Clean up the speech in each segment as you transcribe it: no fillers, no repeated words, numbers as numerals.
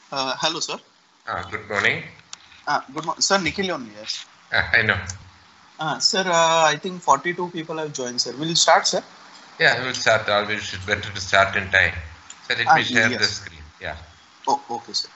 Hello, sir. Good morning. Good morning, sir. Nikhil only, yes. I know. Sir, I think 42 people have joined, sir. We'll start, sir. Yeah, we'll start. Always better to start in time. So let me share the Yes. screen. Yeah. Oh, okay, sir.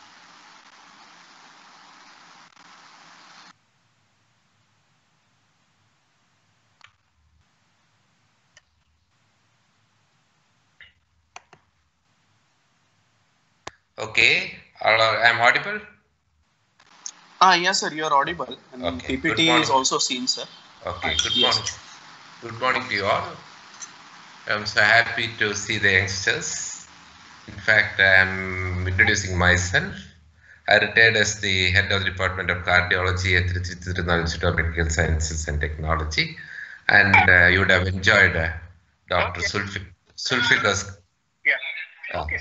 Okay. I'm audible? Yes, sir. You're audible, and Okay. Good PPT is morning. also seen, sir. Okay. Good Yes. morning. Good morning to you all. I'm so happy to see the youngsters. In fact, I'm introducing myself. I retired as the head of the Department of Cardiology at Trichy Institute of Medical Sciences and Technology. And you would have enjoyed Dr. Sulfikar's. Yeah. Okay.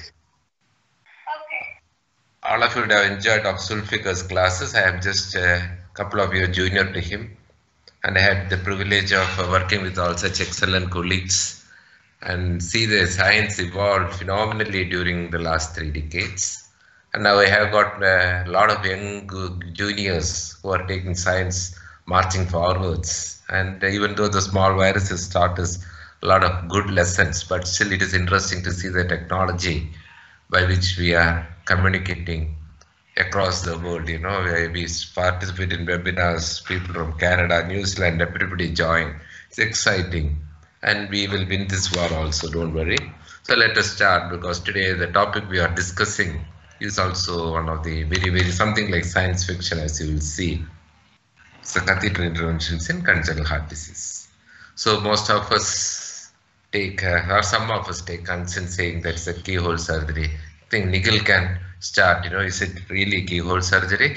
All of you would have enjoyed Dr. Sulfikar's classes. I am just a couple of years junior to him, and I had the privilege of working with all such excellent colleagues and see the science evolve phenomenally during the last 3 decades. And now I have got a lot of young juniors who are taking science marching forwards. And even though the small viruses taught us a lot of good lessons, but still it is interesting to see the technology by which we are communicating across the world. You know, we participate in webinars, people from Canada, New Zealand, everybody join. It's exciting, and we will win this war also, don't worry. So let us start, because today the topic we are discussing is also one of the very something like science fiction, as you will see. It's the catheter interventions in congenital heart disease. So most of us take, or some of us take consent saying that's a keyhole surgery. I think Nikhil can start. You know, is it really keyhole surgery?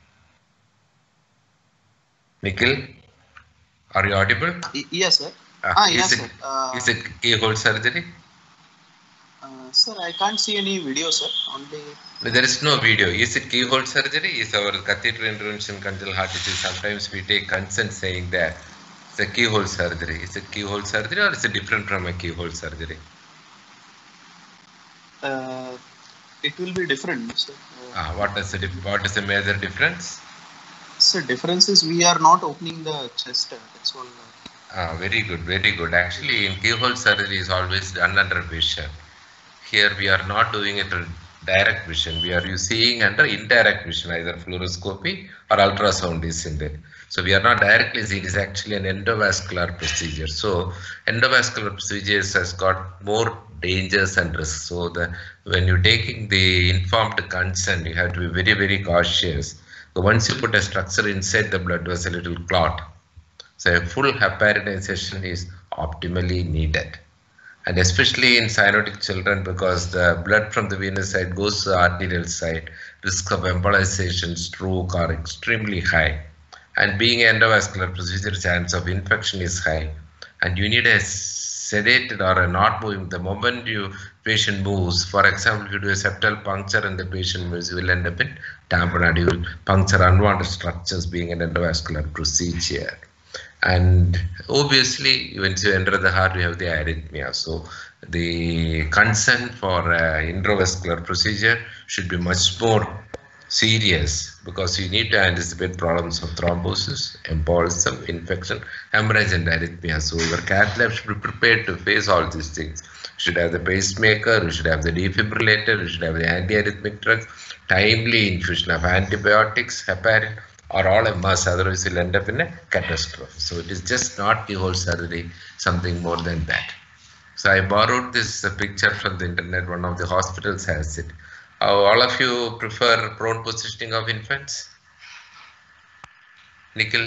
Nikhil, are you audible? Yes, sir. Is Yes, it sir. is it keyhole surgery? Sir, I can't see any video, sir. Only. No, there is no video. Is it keyhole surgery? Is our catheter intervention congenital heart disease? Sometimes we take consent saying that it's a keyhole surgery. Is it keyhole surgery, or is it different from a keyhole surgery? It will be different, sir. What is the major difference? Sir, difference is we are not opening the chest. That's all. Very good, very good. Actually, in keyhole surgery is always done under vision. Here we are not doing it with direct vision. We are seeing under indirect vision, either fluoroscopy or ultrasound is in there. So we are not directly seeing. It is actually an endovascular procedure. So endovascular procedures has got more dangers and risks. So when you're taking the informed consent, you have to be very cautious. So once you put a structure inside the blood vessel, it will clot. So a full heparinization is optimally needed, and especially in cyanotic children, because the blood from the venous side goes to the arterial side, risk of embolization, stroke are extremely high. And being endovascular procedure, chance of infection is high, and you need a sedated or a not moving. The moment you patient moves, for example, if you do a septal puncture and the patient moves, you will end up in tamponade. You will puncture unwanted structures being an endovascular procedure. And obviously, once you enter the heart, you have the arrhythmia. So the consent for intravascular procedure should be much more serious, because you need to anticipate problems of thrombosis, embolism, infection, hemorrhage, and arrhythmia. So your cath lab should be prepared to face all these things. You should have the pacemaker, you should have the defibrillator, you should have the antiarrhythmic drugs, timely infusion of antibiotics, heparin, are all a must, otherwise you'll end up in a catastrophe. So it is just not keyhole surgery, something more than that. So I borrowed this picture from the internet. One of the hospitals has it. All of you prefer prone positioning of infants? Nikhil?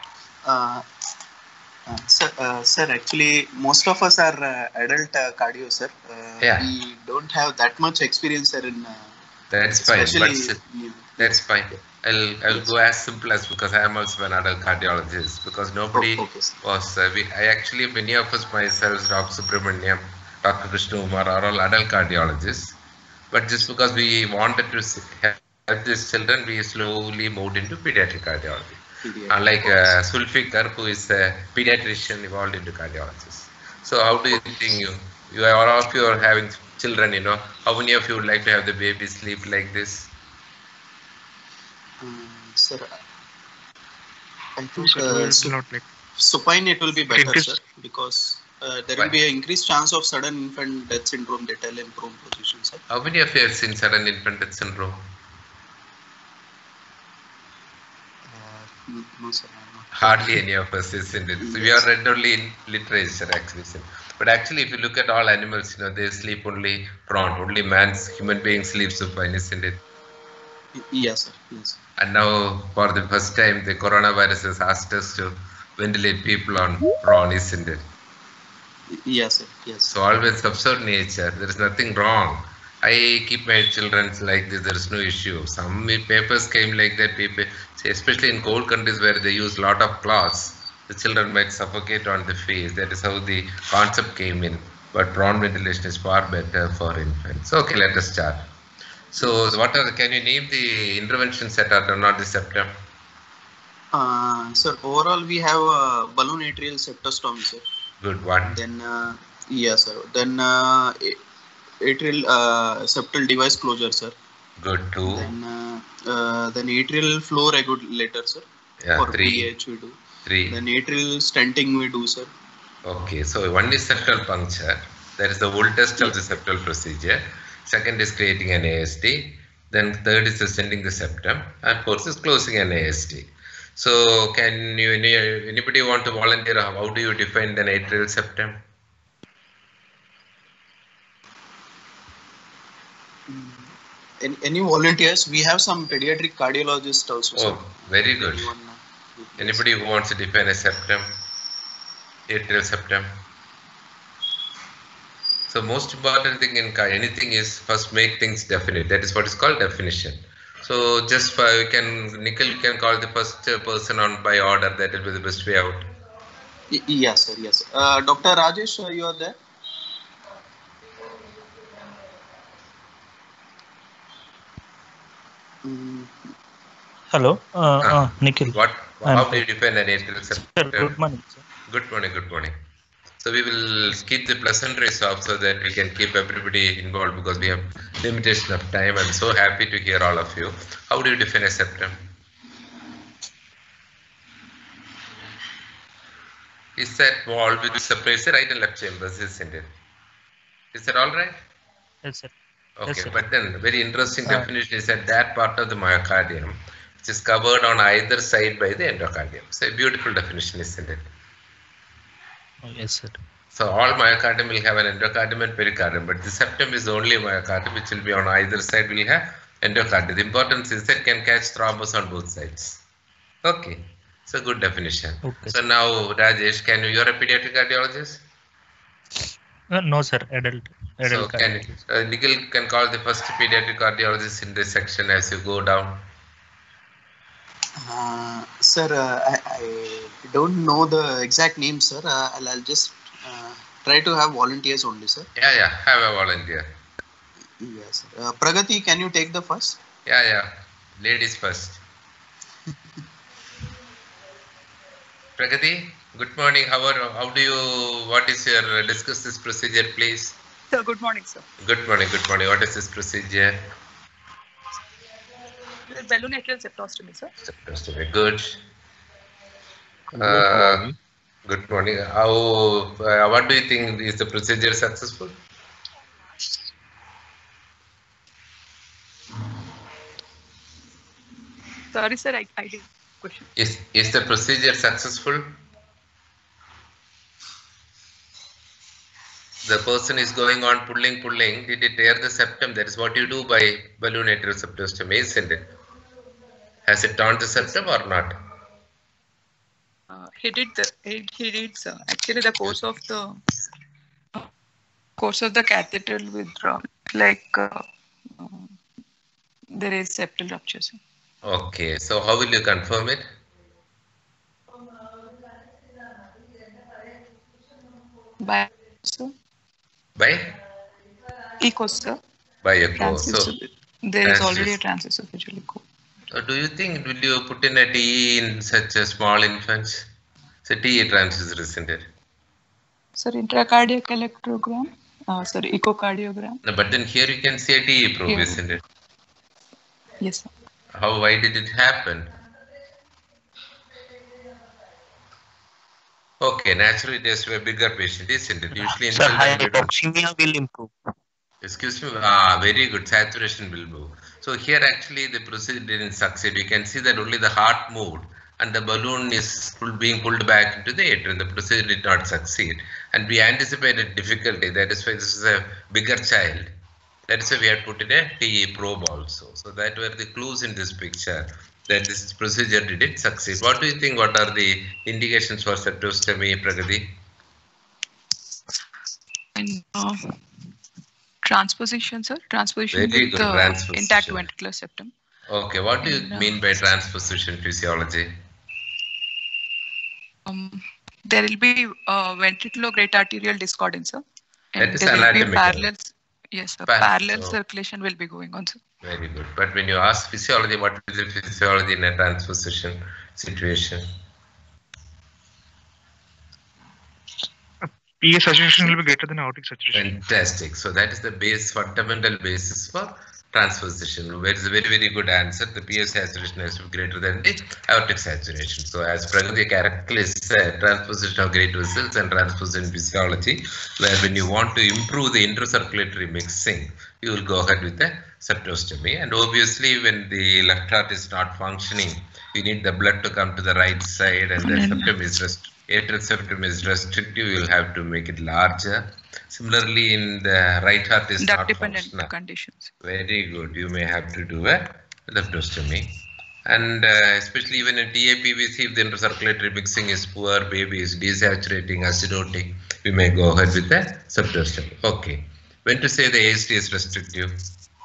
Sir, actually, most of us are adult cardio, sir. Yeah. We don't have that much experience, sir, in. That's fine. That's fine. I'll go as simple as, because I am also an adult cardiologist, because nobody was. I actually, many of us, myself, Dr. Subramaniam, Dr. Krishna Umar, are all adult cardiologists. But just because we wanted to help these children, we slowly moved into pediatric cardiology. Unlike Sulfikar, who is a pediatrician, evolved into cardiologist. So how do you think all of you are having children, you know, how many of you would like to have the baby sleep like this? Sir, I think Sir, we will not like supine it will be better, increase- sir, because there will be an increased chance of sudden infant death syndrome detail in prone position, sir. How many of you have seen sudden infant death syndrome? No, sir. Hardly any of us, isn't it? So we are read only in literature, actually. But actually, if you look at all animals, they sleep only prawn. Only human being sleeps supine, isn't it? Yes, sir. Yes. And now, for the first time, the coronavirus has asked us to ventilate people on prawn, isn't it? Yes, sir. Yes. So always observe nature. There is nothing wrong. I keep my children like this. There is no issue. Some papers came like that. People, especially in cold countries where they use lot of cloths, the children might suffocate on the face. That is how the concept came in. But prawn ventilation is far better for infants. Okay, let us start. So, can you name the interventions that are done on the septum? Sir, overall we have balloon atrial septostomy, sir. Good one. Then, yes, sir. Then atrial septal device closure, sir. Good, 2. Then atrial flow regulator, sir. Yeah, for 3. PH we do. 3. Then atrial stenting we do, sir. Okay, so one is septal puncture. That is the oldest of the septal procedure. Second is creating an AST. Then third is sending the septum. And fourth is closing an AST. So can you anybody want to volunteer? How do you define the atrial septum? Any volunteers? We have some pediatric cardiologists also. Oh, sir. very good. Anybody who wants to define a septum? Atrial septum. So most important thing in anything is first make things definite. That is what is called definition. So just Nikhil, you can call the first person on by order. That will be the best way out. Yes, sir. Yes. Dr. Rajesh, you are there? Hello, Nikhil. How do you define an atrial septum? Sir, good morning, sir. Good morning. Good morning. So we will keep the pleasantries off so that we can keep everybody involved because we have limitation of time. I'm so happy to hear all of you. How do you define a septum? Is that wall which separates the right and left chambers, isn't it? Is that all right? Yes, sir. Okay, Yes, sir. but then very interesting definition is that part of the myocardium which is covered on either side by the endocardium. So a beautiful definition, isn't it? Oh, yes, sir. So all myocardium will have an endocardium and pericardium, but the septum is only myocardium which will be on either side will have endocardium. The importance is that can catch thrombus on both sides. Okay, it's a good definition. Okay, so now Rajesh, you're a pediatric cardiologist? No, sir, adult So cardiologist. Nikhil can call the first pediatric cardiologist in this section as you go down. Sir, I don't know the exact name, sir. I'll just try to have volunteers only, sir. Yeah, have a volunteer. Yes, sir. Pragati, can you take the first? Yeah. Ladies first. Pragati, good morning. What is your, discuss this procedure, please? Sir, good morning, sir. Good morning. What is this procedure? Balloon atrial septostomy, sir. Septostomy, good. Good morning. What do you think, is the procedure successful? Sorry, sir, I didn't question. Is the procedure successful? The person is going on pulling. Did it tear the septum? That is what you do by balloon atrial septostomy, isn't it? Has it torn the septum or not? He did, sir. Actually, the course of the catheteral withdrawal, there is septal rupture, sir. Okay, so how will you confirm it? By, sir? By? Echo, sir. By echo. So there is already a transesophageal echo. Do you think, will you put in a TE in such a small infants? It's a TE transducer, isn't it? Sir, intracardiac electrogram. Echocardiogram. No, but then here you can see a TE probe, Here. isn't it? Yes, sir. Why did it happen? Okay, naturally it is a bigger patient, isn't it? Usually in Sir, children, we don't. hypoxemia will improve. Excuse me, very good, saturation will move. So here actually the procedure didn't succeed. You can see that only the heart moved and the balloon is being pulled back into the atrium. The procedure did not succeed. And we anticipated difficulty. That is why this is a bigger child. That is why we had put in a TE probe also. So that were the clues in this picture that this procedure didn't succeed. What do you think? What are the indications for septostomy, Pragati? And transposition, sir. Transposition Very with good, the transposition. intact ventricular septum. Okay, what do you mean by transposition physiology? There will be ventriculo-great arterial discordance, sir. And That is there will be anatomical. parallel, yes, sir. Parallel Oh. circulation will be going on, sir. Very good. But when you ask physiology, what is the physiology in a transposition situation? PA saturation will be greater than aortic saturation. Fantastic. So that is the base, fundamental basis for transposition. Where is a very, very good answer. The PA saturation has to be greater than the aortic saturation. So as Pragati correctly said, transposition of great vessels and transposition physiology, where when you want to improve the intercirculatory mixing, you will go ahead with the septostomy. And obviously when the left heart is not functioning, you need the blood to come to the right side and the septum is atrial septum is restrictive, you will have to make it larger. Similarly, in the right heart is Duct not dependent functional. conditions. Very good. You may have to do a leptostomy. And especially even in TAPVC, if the intercirculatory mixing is poor, baby is desaturating, acidotic, we may go ahead with the septostomy. Okay. When to say the AST is restrictive?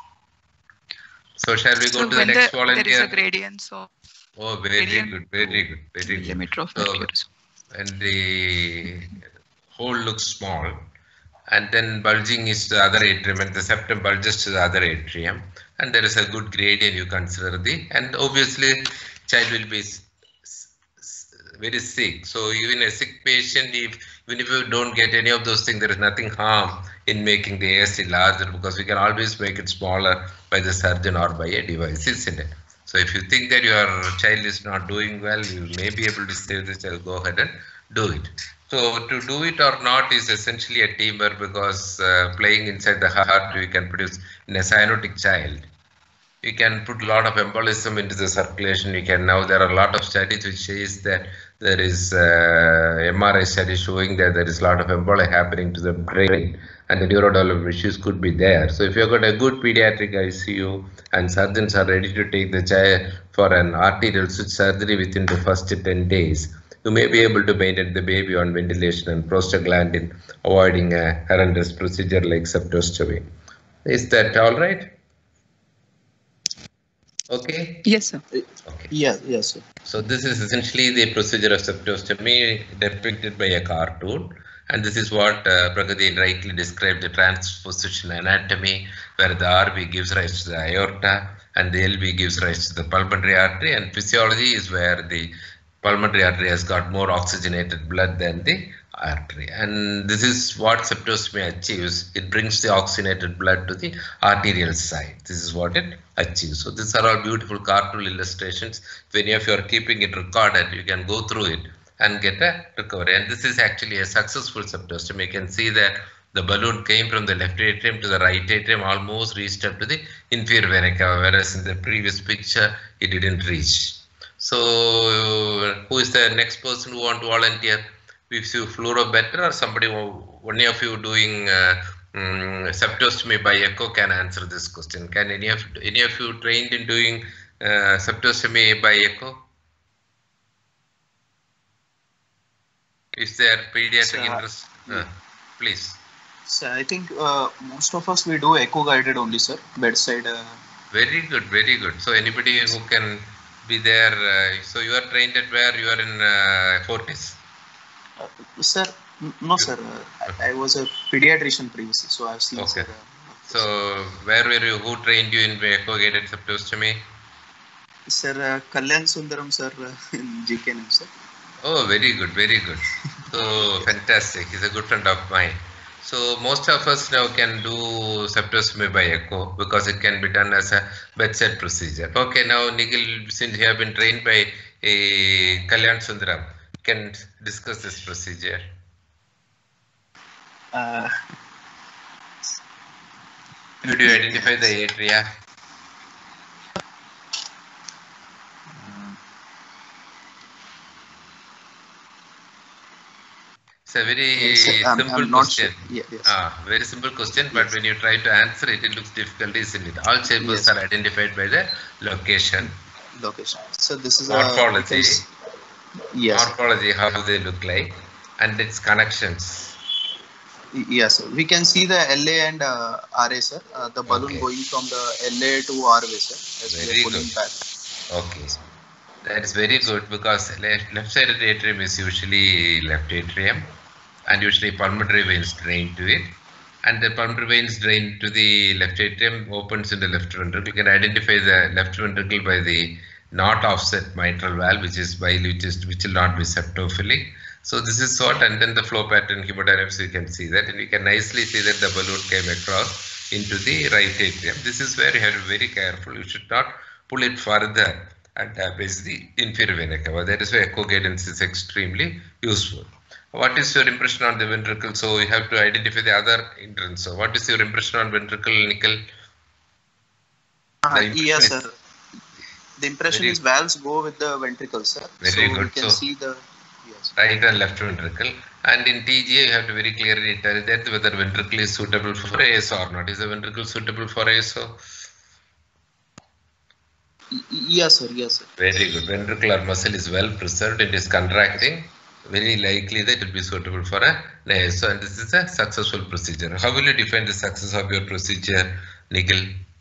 So shall we go So to the when next there is volunteer? a gradient, so Oh, very good, very good, very good. limit of So, mercury. and the hole looks small, and then bulging is the other atrium, and the septum bulges to the other atrium, and there is a good gradient you consider and obviously child will be very sick. So even a sick patient, even if you don't get any of those things, there is nothing harm in making the AST larger, because we can always make it smaller by the surgeon or by a device, isn't it? So if you think that your child is not doing well, you may be able to save the child, go ahead and do it. So to do it or not is essentially a teamwork, because playing inside the heart, you can produce in a cyanotic child. You can put a lot of embolism into the circulation. You can now, there are a lot of studies which says that there is MRI study showing that there is a lot of emboli happening to the brain, and the neurodevelopment issues could be there. So if you've got a good pediatric ICU and surgeons are ready to take the child for an arterial switch surgery within the first 10 days, you may be able to maintain the baby on ventilation and prostaglandin, avoiding a horrendous procedure like septostomy. Is that all right? Okay. Yes, sir. Okay. Yes, sir. So this is essentially the procedure of septostomy depicted by a cartoon, and this is what Pragati rightly described, the transposition anatomy, where the RV gives rise to the aorta and the LV gives rise to the pulmonary artery, and physiology is where the pulmonary artery has got more oxygenated blood than the artery, and this is what septostomy achieves. It brings the oxygenated blood to the arterial side. This is what it achieves. So these are all beautiful cartoon illustrations. If any of you are keeping it recorded, you can go through it and get a recovery. And this is actually a successful septostomy. You can see that the balloon came from the left atrium to the right atrium, almost reached up to the inferior vena cava, whereas in the previous picture it didn't reach. So who is the next person who want to volunteer? If you fluoro better, or somebody, one of you doing septostomy by echo can answer this question. Can any of you trained in doing septostomy by echo? Is there pediatric interest? Please. So I think most of us we do echo guided only, sir. Bedside. Very good, very good. So anybody who can be there. So you are trained at where? You are in Fortis. Sir, no, sir. I was a pediatrician previously, so I've seen. Okay. Sir, so where were you? Who trained you in echo guided septostomy? Sir, Kalyan Sundaram, sir, in GKNM, sir. Oh, very good, very good. So fantastic. He's a good friend of mine. So most of us now can do septostomy by echo because it can be done as a bedside procedure. Okay, now Nikhil, since you have been trained by Kalyan Sundaram, can discuss this procedure. Could you identify the atria? It's a very simple question. Sure. Yes. Very simple question, but when you try to answer it, it looks difficult, isn't it? All chambers are identified by the location. So this is morphology. Yes. Morphology, how they look like, and its connections. Yes, sir. We can see the LA and RA, sir. The balloon going from the LA to RA, sir. As very good. Back. Okay. That is very good because left-sided atrium is usually left atrium, and usually pulmonary veins drain to it, and the pulmonary veins drain to the left atrium, opens in the left ventricle. You can identify the left ventricle by the not offset mitral valve, which will not be septophilic. So this is what, and then the flow pattern hemodynamics, you can see that, and you can nicely see that the balloon came across into the right atrium. This is where you have to be very careful. You should not pull it further and damage the inferior vena cava. That is why echo guidance is extremely useful. What is your impression on the ventricle? So you have to identify the other entrance. So what is your impression on ventricle, Nikhil? Yes, sir. The impression is valves go with the ventricle, sir. Very good. We can see the right and left ventricle. And in TGA, you have to very clearly tell that whether ventricle is suitable for ASO or not. Is the ventricle suitable for ASO? Yes, sir. Yes, sir. Very good. Ventricular muscle is well preserved. It is contracting. Very likely that it will be suitable for an ASO, and this is a successful procedure. How will you define the success of your procedure, Nikhil?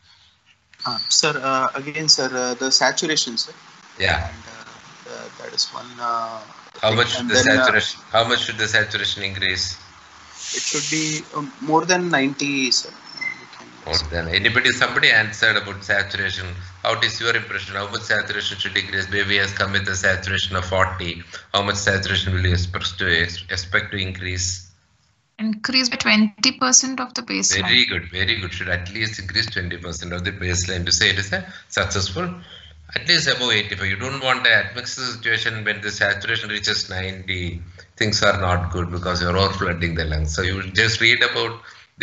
Sir, again, sir, the saturation, sir. Yeah. And, that is one. How much should the saturation? How much should the saturation increase? It should be more than 90, sir. More than somebody answered about saturation. What is your impression? How much saturation should increase? Baby has come with a saturation of 40. How much saturation will you expect to increase? Increase by 20% of the baseline. Very good, very good. Should at least increase 20% of the baseline to say it is a successful. At least above 85. You don't want an admixture situation when the saturation reaches 90. Things are not good because you are overflooding the lungs. So you just read about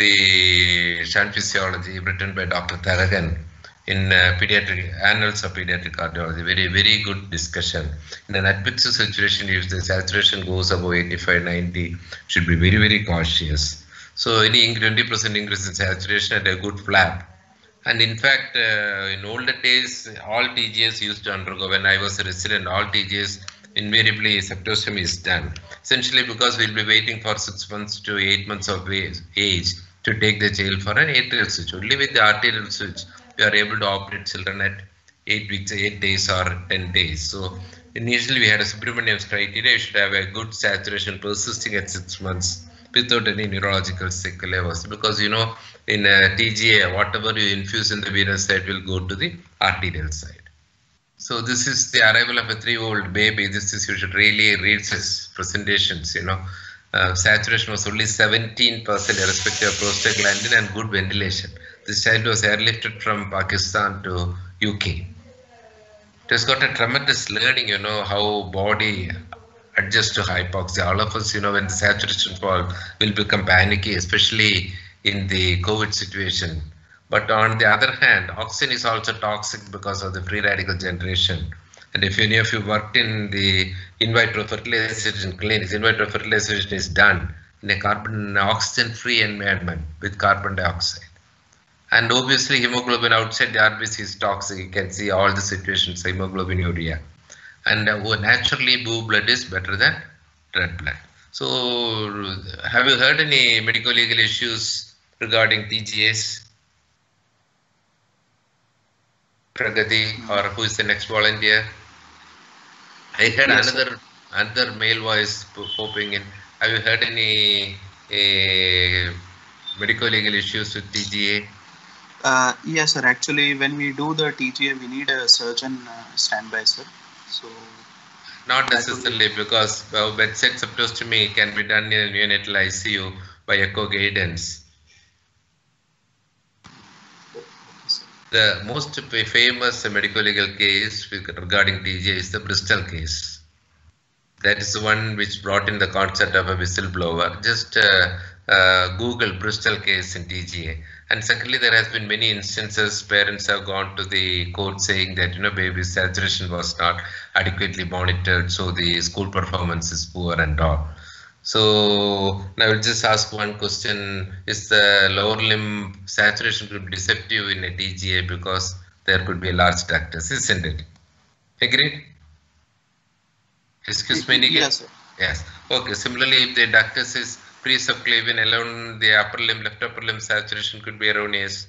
the shunt physiology written by Dr. Tharagan in pediatric annals of pediatric cardiology. Very, very good discussion. In an admixture situation, if the saturation goes above 85-90, should be very, very cautious. So any 20% increase in saturation and a good flap. And in fact, in older days, all TGS used to undergo. When I was a resident, all TGS invariably septostomy is done. Essentially because we'll be waiting for 6 months to 8 months of age to take the child for an atrial switch. Only with the arterial switch, we are able to operate children at 8 weeks, 8 days or 10 days. So initially we had a Subramanian's criteria. You should have a good saturation persisting at 6 months without any neurological sequelae, because you know in TGA, whatever you infuse in the venous side will go to the arterial side. So this is the arrival of a 3-year-old baby. This is, you should really read his presentations, you know. Saturation was only 17% irrespective of prostaglandin and good ventilation. This child was airlifted from Pakistan to UK. It has got a tremendous learning, you know, how body adjusts to hypoxia. All of us, you know, when the saturation falls, will become panicky, especially in the COVID situation. But on the other hand, oxygen is also toxic because of the free radical generation. And if any of you worked in the in vitro fertilization clinics, in vitro fertilization is done in a oxygen-free environment with carbon dioxide. And obviously hemoglobin outside the RBC is toxic. You can see all the situations, hemoglobinuria. And naturally blue blood is better than red blood. So have you heard any medical legal issues regarding TGAs? Pragati, or who is the next volunteer? I heard another male voice popping in. Have you heard any medical legal issues with TGA? Yes, sir. Actually, when we do the TGA, we need a surgeon standby, sir. So not necessarily, because bedside septostomy can be done in neonatal ICU by echo guidance. The most famous medical legal case regarding TGA is the Bristol case. That is the one which brought in the concept of a whistleblower. Just Google Bristol case in TGA. And secondly, there has been many instances parents have gone to the court saying that baby's saturation was not adequately monitored, so the school performance is poor and all. So now I will just ask one question: is the lower limb saturation could be deceptive in a TGA because there could be a large ductus, isn't it? Agreed? Excuse me, Nikhil? Yes, sir. Yes. Okay. Similarly, if the ductus is pre-subclavian alone, the upper limb, left upper limb saturation could be erroneous.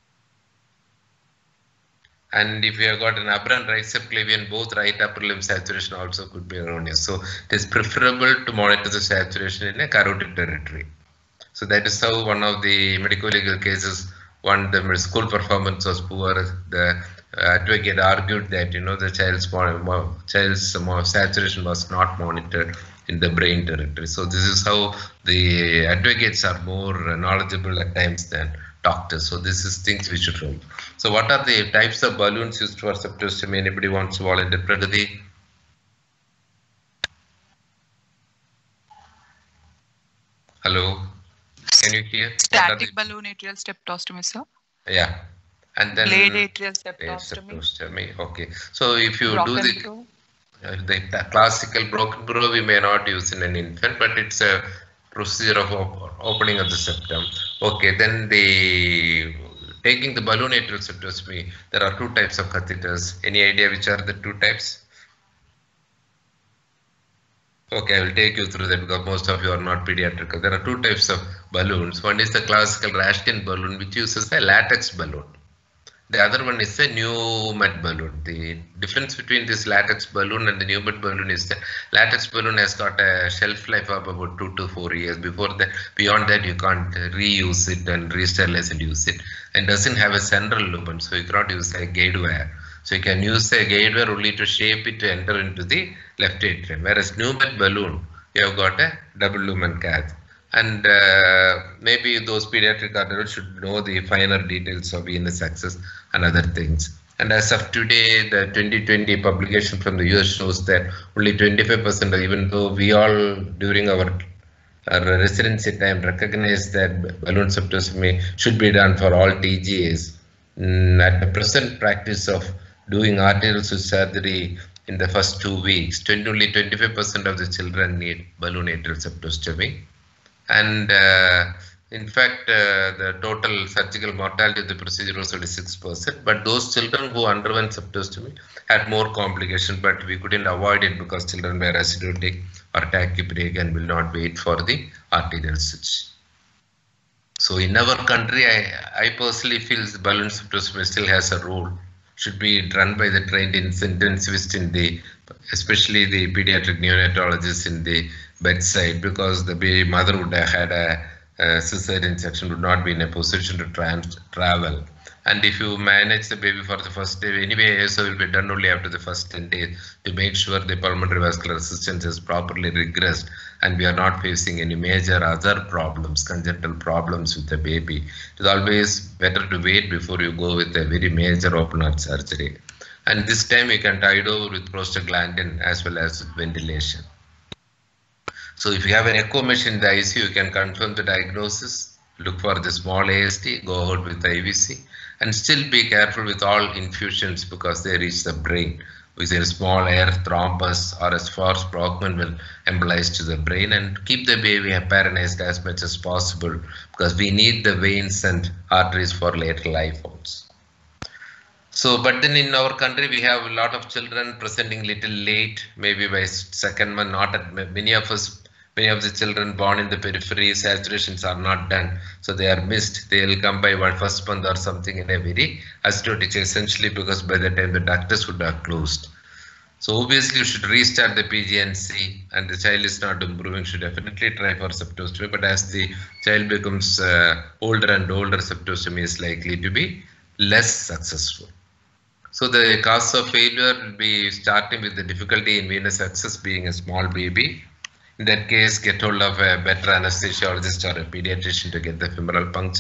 And if you have got an aberrant right subclavian, both right upper limb saturation also could be erroneous. So it is preferable to monitor the saturation in a carotid territory. So that is how one of the medical legal cases, the school performance was poor. The advocate argued that the child's saturation was not monitored in the brain territory. So this is how the advocates are more knowledgeable at times than doctors. So this is things we should know. So what are the types of balloons used for septostomy? Anybody wants to volunteer? Pragati? Hello? Can you hear? Static balloon atrial septostomy, sir. Yeah. And then Blade atrial septostomy. Okay. So if you do the classical broken burrow, we may not use in an infant, but it's a procedure of opening of the septum. Okay. Then taking the balloon atrial septostomy, there are two types of catheters. Any idea which are the two types? Okay, I will take you through that because most of you are not pediatric. There are two types of balloons. One is the classical Rashkin balloon, which uses a latex balloon. The other one is a pneumat balloon. The difference between this latex balloon and the pneumat balloon is that latex balloon has got a shelf life of about 2 to 4 years. Beyond that, you can't reuse it and resterilize and use it. And doesn't have a central lumen, so you cannot use a guide wire. So you can use a guide wire only to shape it to enter into the left atrium. Whereas pneumat balloon, you have got a double lumen cath. And maybe those pediatric cardiologists should know the finer details of venous access and other things. And as of today, the 2020 publication from the US shows that only 25%, even though we all during our residency time recognize that balloon septostomy should be done for all TGAs. At the present practice of doing arterial switch surgery in the first 2 weeks, only 25% of the children need balloon atrial septostomy. And in fact, the total surgical mortality of the procedure was only 6%. But those children who underwent septostomy had more complications, but we couldn't avoid it because children were acidotic or tachypneic and will not wait for the arterial switch. So in our country, I personally feel the balloon septostomy still has a role. Should be run by the trained intensivist especially the pediatric neonatologist in the bedside, because the baby mother would have had a cesarean section, would not be in a position to travel. And if you manage the baby for the first day, anyway, ASO will be done only after the first 10 days to make sure the pulmonary vascular resistance is properly regressed and we are not facing any major other problems, congenital problems with the baby. It is always better to wait before you go with a very major open heart surgery. And this time you can tide over with prostaglandin as well as with ventilation. So if you have an echo machine in the ICU, you can confirm the diagnosis, look for the small AST, go ahead with the IVC, and still be careful with all infusions because they reach the brain. With a small air thrombus or a force Brockman will embolize to the brain, and keep the baby paralyzed as much as possible because we need the veins and arteries for later life also. So, but then in our country, we have a lot of children presenting little late, maybe by second month, not at many of the children born in the periphery, saturations are not done. So they are missed. They will come by first month or something in a very acidotic, essentially because by the time the ductus would have closed. So obviously you should restart the PGNC, and the child is not improving, should definitely try for septostomy. But as the child becomes older and older, septostomy is likely to be less successful. So the cause of failure will be starting with the difficulty in venous access, being a small baby. In that case, get hold of a better anesthesiologist or a pediatrician to get the femoral puncture,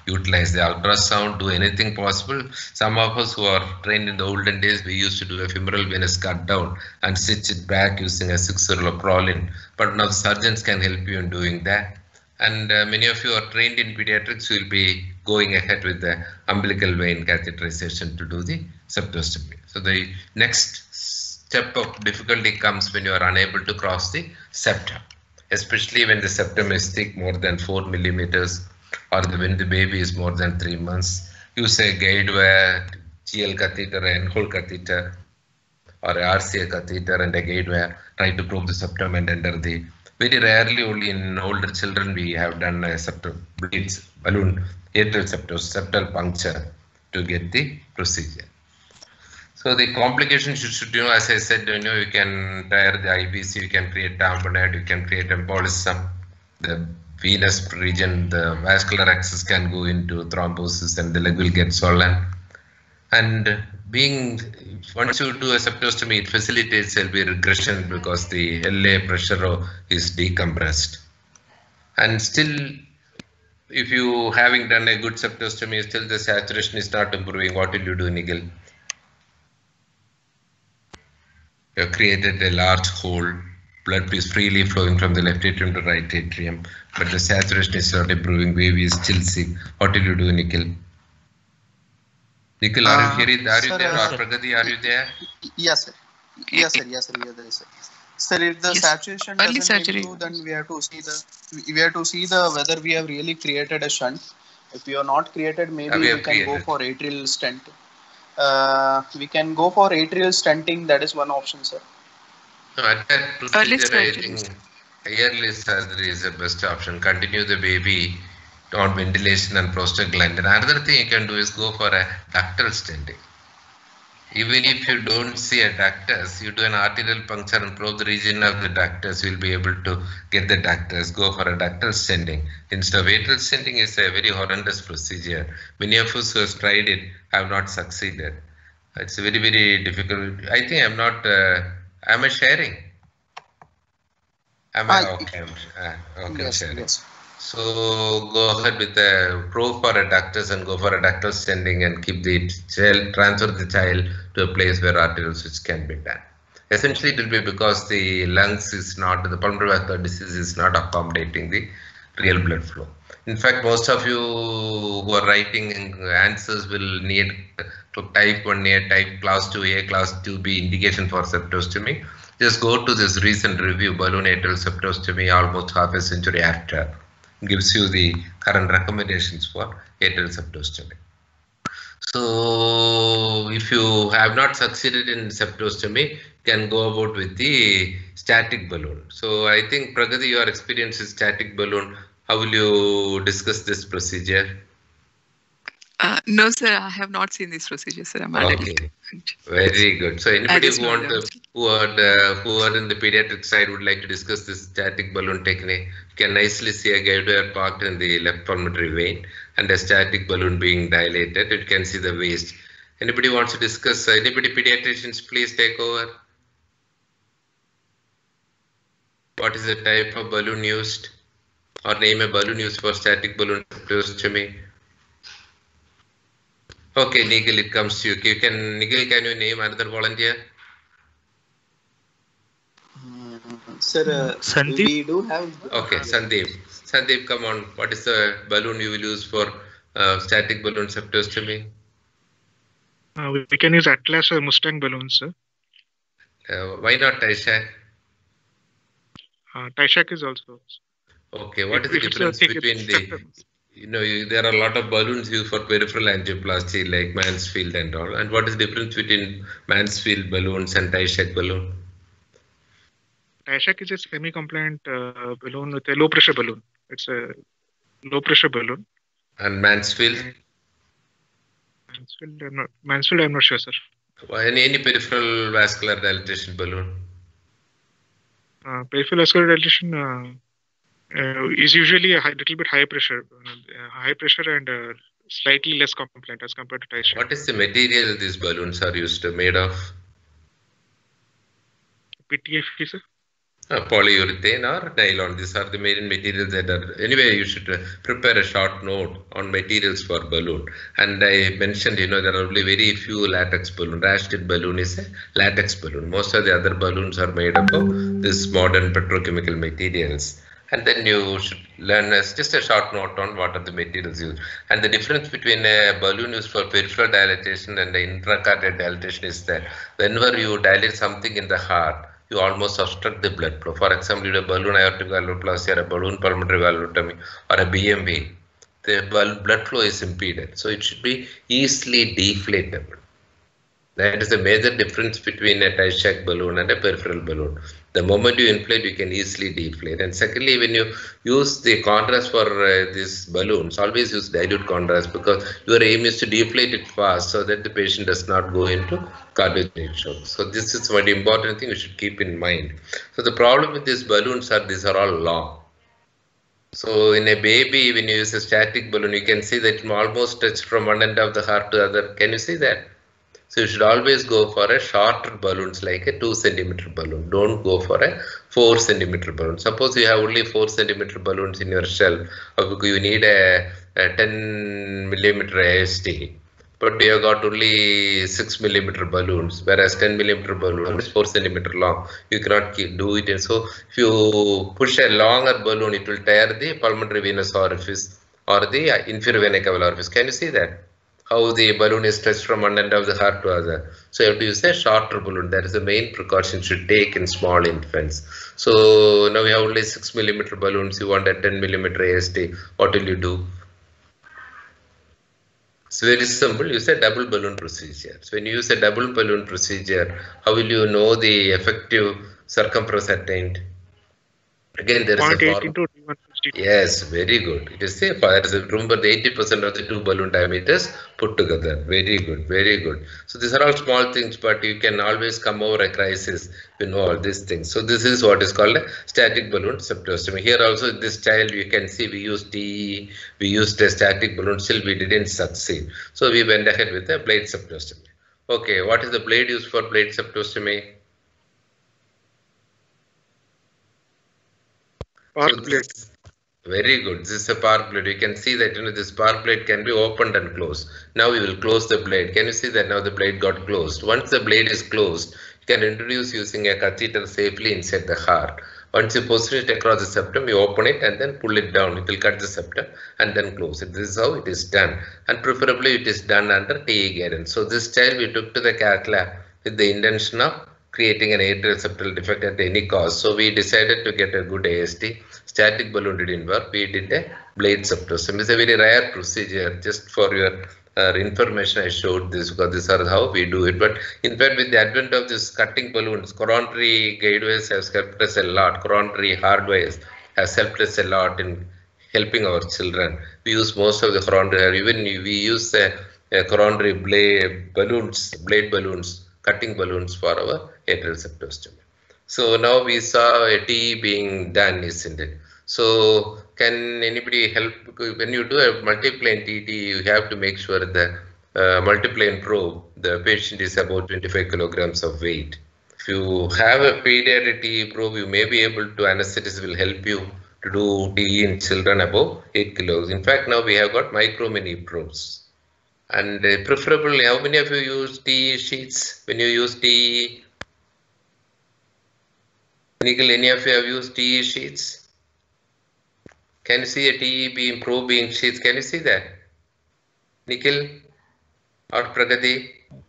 utilize the ultrasound, do anything possible. Some of us who are trained in the olden days, we used to do a femoral venous cut down and stitch it back using a 6-0 prolin. But now surgeons can help you in doing that. And many of you are trained in pediatrics, will be going ahead with the umbilical vein catheterization to do the septostomy. So the next step of difficulty comes when you are unable to cross the septum, especially when the septum is thick, more than 4 millimeters, or when the baby is more than 3 months. Use a guide wire, GL catheter, end-hole catheter, or a RCA catheter and a guide wire. Try to probe the septum and enter the. Very rarely, only in older children, we have done a septum bleeds balloon atrial septal puncture to get the procedure. So the complications you should know, as I said, you can tear the IVC, you can create tamponade, you can create embolism. The venous region, the vascular access can go into thrombosis and the leg will get swollen. And once you do a septostomy, it facilitates LV regression because the LA pressure is decompressed. And still, if you having done a good septostomy, still the saturation is not improving, what will you do, Nigel? You have created a large hole, blood is freely flowing from the left atrium to right atrium, but the saturation is not improving, baby is still sick. What will you do, Nikhil? Nikhil, are you here? Are you there? Or Pragati, are you there? Yes, sir. Yes, sir. Yes, sir. Yes, sir. Sir, if the saturation doesn't improve, then we have to see whether we have really created a shunt. If we have not created, maybe we can go for atrial stent. We can go for atrial stenting. That is one option, sir. No, at that procedure, I think early surgery is the best option. Continue the baby on ventilation and prostaglandin. Another thing you can do is go for a ductal stenting. Even if you don't see a ductus, you do an arterial puncture and probe the region of the ductus, you will be able to get the ductus, go for a ductal stenting. Instead of atrial stenting is a very horrendous procedure. Many of us who have tried it have not succeeded. It's very, very difficult. I think I'm not, am I sharing? Am I okay? Okay, yes, sharing. Yes. So go ahead with the probe for a ductus and go for a ductal stenting and keep the child, transfer the child to a place where arterial switch can be done. Essentially, it will be because the lungs is not, the pulmonary vascular disease is not accommodating the real blood flow. In fact, most of you who are writing answers will need to type 1A, type class 2A, class 2B indication for septostomy. Just go to this recent review, balloon atrial septostomy, almost half a century after. Gives you the current recommendations for atrial septostomy. So if you have not succeeded in septostomy, can go about with the static balloon. So I think Pragati, your experience is static balloon. How will you discuss this procedure? No, sir, I have not seen this procedure, sir. I'm okay. Very good. So anybody who want who are in the pediatric side would like to discuss this static balloon technique, you can nicely see a guide wire parked in the left pulmonary vein and a static balloon being dilated. You can see the waist. Anybody wants to discuss? Anybody pediatricians, please take over. What is the type of balloon used? Or name a balloon used for static balloon septostomy. Okay, Nigel, it comes to you. Nigel, can you name another volunteer? Sir, Sandeep? We do have... Okay, Sandeep. Sandeep, come on. What is the balloon you will use for static balloon septostomy? We can use Atlas or Mustang balloons, sir. Why not Taishak? Taishak is also. Okay, what is the difference between the... there are a lot of balloons used for peripheral angioplasty like Mansfield and all. And what is the difference between Mansfield balloons and Taishak balloon? Taishak is a semi-compliant balloon with a low pressure balloon. It's a low pressure balloon. And Mansfield? Mansfield, I'm not sure, sir. Any peripheral vascular dilatation balloon? Peripheral vascular dilatation is usually a little bit higher pressure and slightly less compliant as compared to Taishak. What is the material these balloons are used to made of? PTFE, sir. Polyurethane or nylon. These are the main materials that are. Anyway, you should prepare a short note on materials for balloon. And I mentioned, there are only very few latex balloon. Rashid balloon is a latex balloon. Most of the other balloons are made up of this modern petrochemical materials. And then you should learn just a short note on what are the materials used. And the difference between a balloon used for peripheral dilatation and the intracardiac dilatation is that whenever you dilate something in the heart, you almost obstruct the blood flow. For example, you have a balloon aortic valvuloplasty or a balloon pulmonary valvulotomy or a BMV, the blood flow is impeded. So it should be easily deflatable. That is the major difference between a tight sac balloon and a peripheral balloon. The moment you inflate, you can easily deflate. And secondly, when you use the contrast for these balloons, always use dilute contrast, because your aim is to deflate it fast so that the patient does not go into cardiogenic shock. So this is one important thing you should keep in mind. So the problem with these balloons are these are all long. So in a baby, when you use a static balloon, you can see that it almost touch from one end of the heart to the other. Can you see that? So you should always go for a shorter balloons like a 2 centimeter balloon. Don't go for a 4 centimeter balloon. Suppose you have only 4 centimeter balloons in your shell, or you need a 10 millimeter AST, but you have got only 6 millimeter balloons, whereas 10 millimeter balloon is 4 centimeter long. You cannot do it. And so if you push a longer balloon, it will tear the pulmonary venous orifice or the inferior vena cava orifice. Can you see that? How the balloon is stretched from one end of the heart to other. So you have to use a shorter balloon. That is the main precaution you should take in small infants. So now we have only 6 millimeter balloons. You want a 10 millimeter AST. What will you do? It's very simple. Use a double balloon procedure. So when you use a double balloon procedure, how will you know the effective circumference attained? Again, there is a formula. Yes, very good. It is safe. Remember, the 80% of the two balloon diameters put together. Very good, very good. So these are all small things, but you can always come over a crisis. You know all these things. So this is what is called a static balloon septostomy. Here also, this child, you can see we used TE, we used a static balloon. Still, we didn't succeed. So we went ahead with a blade septostomy. Okay, what is the blade used for blade septostomy? Spark plate. Very good. This is a spark plate. You can see that the spark plate can be opened and closed. Now we will close the blade. Can you see that now the blade got closed? Once the blade is closed, you can introduce using a catheter safely inside the heart. Once you position it across the septum, you open it and then pull it down. It will cut the septum and then close it. This is how it is done. And preferably it is done under TE guidance. So this child we took to the cath lab with the intention of creating an atrial septal defect at any cost. So we decided to get a good AST. Static balloon didn't work. We did a blade septostomy. It's a very rare procedure. Just for your information, I showed this because these are how we do it. But in fact, with the advent of this cutting balloons, coronary guideways has helped us a lot. Coronary hardways has helped us a lot in helping our children. We use most of the coronary. Even we use coronary blade balloons, cutting balloons for our atrial septostomy. So now we saw a TE being done, isn't it? So can anybody help? When you do a multiplane TT, you have to make sure the multiplane probe, the patient is about 25 kilograms of weight. If you have a pediatric TE probe, you may be able to, anesthetist will help you to do TE in children above 8 kilos. In fact, now we have got micro mini probes. And preferably, how many of you use TE sheets when you use TE? Nikhil, any of you have used TE sheets? Can you see a TE probe being sheets? Can you see that? Nikhil or Pragati?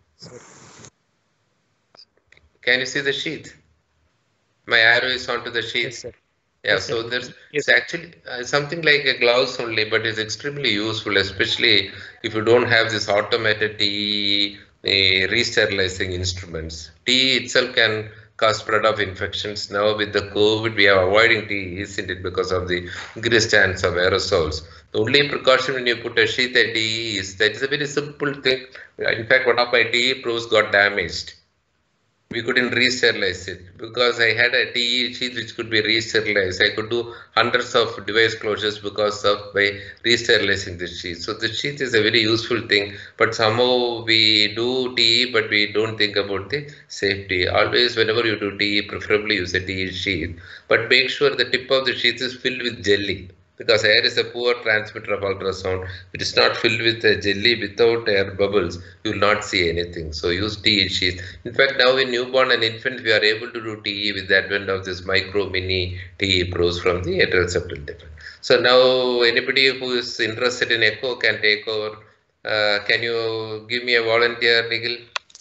Can you see the sheet? My arrow is onto the sheet. Yes, sir. Yeah, Yes, so sir. there's Yes, it's actually something like a gloves only, but it's extremely useful, especially if you don't have this automated TE re-sterilizing instruments. TE itself can cause spread of infections. Now with the COVID, we are avoiding TE, isn't it, because of the increased chance of aerosols. The only precaution when you put a sheath at TE is that it's a very simple thing. In fact, one of my TE probes got damaged. we couldn't re-sterilize it because I had a TE sheath which could be re-sterilized. I could do hundreds of device closures because of by re-sterilizing the sheath. So the sheath is a very useful thing, but somehow we do TE, but we don't think about the safety. Always, whenever you do TE, preferably use a TE sheath, but make sure the tip of the sheath is filled with jelly. Because air is a poor transmitter of ultrasound. If it is not filled with a jelly without air bubbles, you will not see anything. So use TE sheath. In fact, now in newborn and infant, we are able to do TE with the advent of this micro mini TE pros from the atrial septal defect. So now anybody who is interested in echo can take over. Can you give me a volunteer, Nikhil?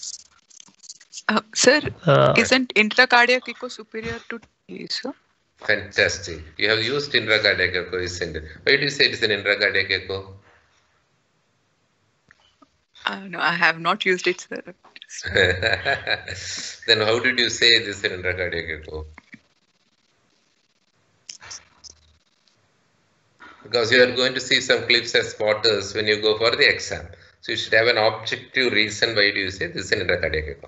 Sir, isn't intracardiac echo superior to TE, sir? Fantastic. You have used intracardiac echo, isn't it? Why do you say it is an intracardiac echo? No, I have not used it, sir. Then how did you say this is an intracardiac echo? Because you are going to see some clips as spotters when you go for the exam. So you should have an objective reason why do you say this is an intracardiac echo.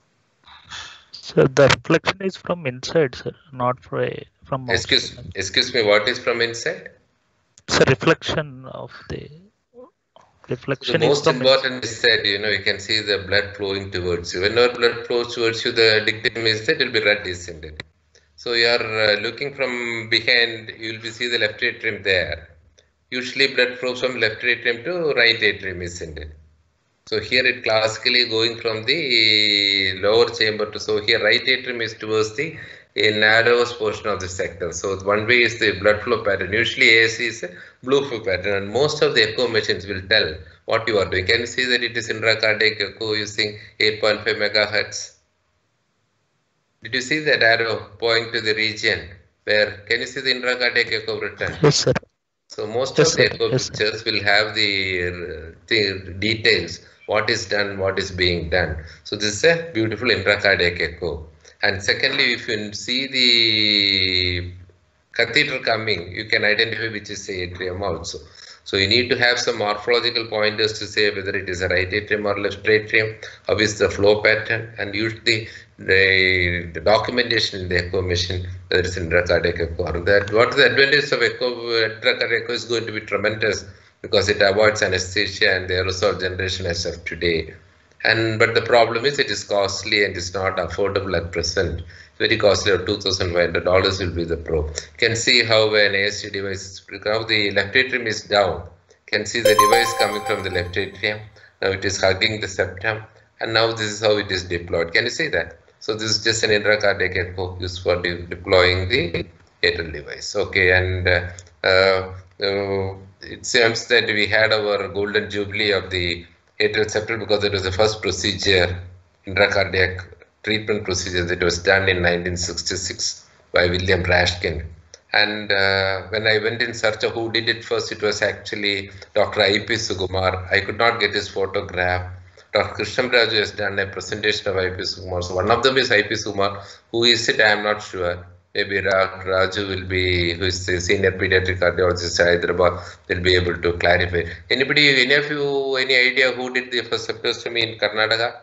So the reflection is from inside, sir, not from Excuse me, what is from inside? So reflection of the reflection. The most important is that you can see the blood flowing towards you. Whenever blood flows towards you, the dictum is that it will be red descended. So you are looking from behind, you will see the left atrium there. Usually blood flows from left atrium to right atrium, isn't it? So here it classically going from the lower chamber to, so here right atrium is towards the narrowest portion of the sector. So one way is the blood flow pattern. Usually ASC is a blue flow pattern, and most of the echo machines will tell what you are doing. Can you see that it is intracardiac echo using 8.5 megahertz? Did you see that arrow pointing to the region where, can you see the intracardiac echo written? Yes, sir. So most of the echo pictures will have the details, what is done, what is being done. So this is a beautiful intracardiac echo. And secondly, if you see the catheter coming, you can identify which is the atrium also. So you need to have some morphological pointers to say whether it is a right atrium or left atrium, how is the flow pattern, and usually the documentation in the echo machine, whether it's intracardiac echo or that. What is the advantage of intracardiac echo is going to be tremendous because it avoids anesthesia and the aerosol generation as of today. But the problem is it is costly and it's not affordable at present. Very costly, $2,500 will be the probe. You can see how an ASC device, now the left atrium is down. You can see the device coming from the left atrium. Now it is hugging the septum, and now this is how it is deployed. Can you see that? So this is just an intracardiac echo used for deploying the atrial device. Okay, and it seems that we had our golden jubilee of the atrial septal because it was the first procedure, intracardiac treatment procedure that was done in 1966 by William Rashkin. And when I went in search of who did it first, it was actually Dr. I.P. Sukumar. I could not get his photograph. Dr. Krishnaraju has done a presentation of I.P. Sukumar. So one of them is I.P. Sukumar. Who is it? I am not sure. Maybe Raju will be, who is the senior pediatric cardiologist at Hyderabad, will be able to clarify. Anybody, any of you, any idea who did the first septostomy in Karnataka?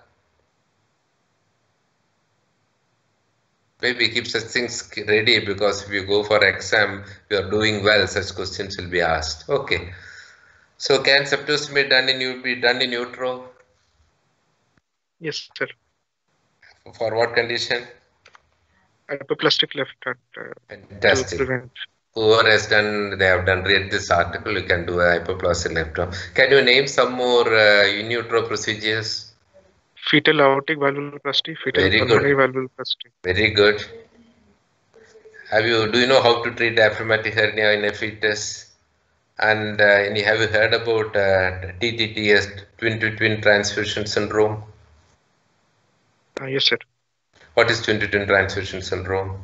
Maybe keep such things ready because if you go for exam, you are doing well, such questions will be asked. Okay. So can septostomy be done in utero? Yes, sir. For what condition? Hypoplastic left heart. Fantastic. To prevent. Whoever has done, they have done, read this article, you can do a hypoplastic left heart. Can you name some more in utero procedures? Fetal aortic valvuloplasty, fetal pulmonary valvuloplasty. Very good. Do you know how to treat diaphragmatic hernia in a fetus? And have you heard about TTTS, twin-to-twin transfusion syndrome? Yes, sir. What is twin-to-twin transfusion syndrome?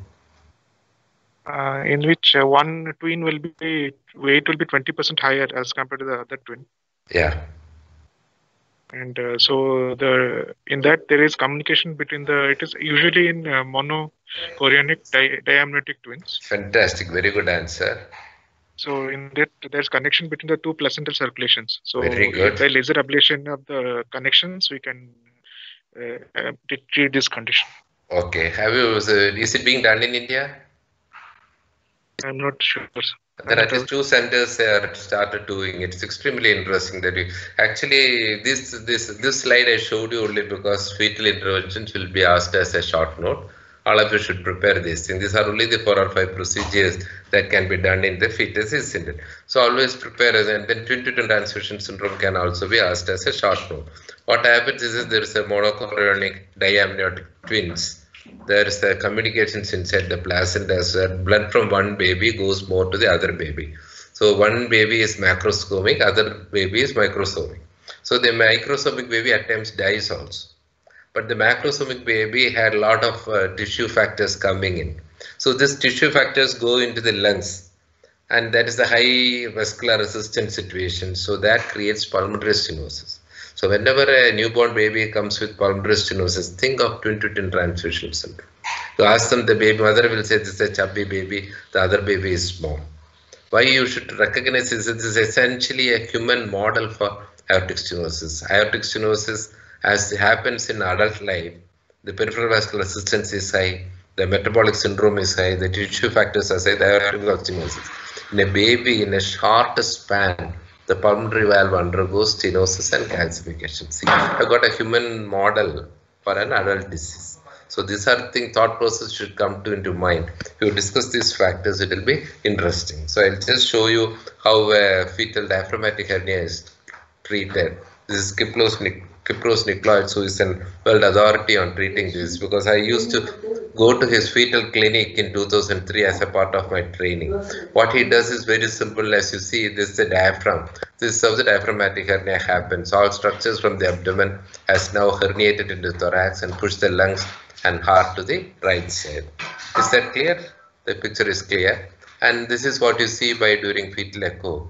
In which one twin will be, weight will be 20% higher as compared to the other twin. Yeah. And so in that there is communication between it is usually in monochorionic diamniotic twins. Fantastic, very good answer. So in that there's connection between the two placental circulations. So very good. By laser ablation of the connections, we can treat this condition. Okay. Have you? Is it being done in India? I'm not sure. There are at least 2 centers have started doing it. It's extremely interesting that you actually this slide I showed you only because fetal interventions will be asked as a short note. All of you should prepare these things. These are only the 4 or 5 procedures that can be done in the fetus, isn't it? So always prepare as, and then twin-to-twin transfusion syndrome can also be asked as a short note. What happens is there is a monochorionic diamniotic twins. There is the communications inside the placenta. So blood from one baby goes more to the other baby. So one baby is macrosomic, other baby is microsomic. So the microsomic baby at times dies also. But the macrosomic baby had a lot of tissue factors coming in. So these tissue factors go into the lungs, and that is the high vascular resistance situation. So that creates pulmonary stenosis. So whenever a newborn baby comes with pulmonary stenosis, think of twin-to-twin transfusion syndrome. You ask them, the baby mother will say this is a chubby baby, the other baby is small. Why you should recognize this is essentially a human model for aortic stenosis. Aortic stenosis, as it happens in adult life, the peripheral vascular resistance is high, the metabolic syndrome is high, the tissue factors are high, the aortic stenosis. In a baby, in a short span, the pulmonary valve undergoes stenosis and calcification. See, I've got a human model for an adult disease. So these are things, thought process should come into mind. If you discuss these factors, it will be interesting. So I'll just show you how fetal diaphragmatic hernia is treated. This is Kypros Nikolaou, who is a world authority on treating this, because I used to go to his fetal clinic in 2003 as a part of my training. What he does is very simple. As you see, this is the diaphragm. This is how the diaphragmatic hernia happens. All structures from the abdomen has now herniated into the thorax and push the lungs and heart to the right side. Is that clear? The picture is clear. And this is what you see by during fetal echo.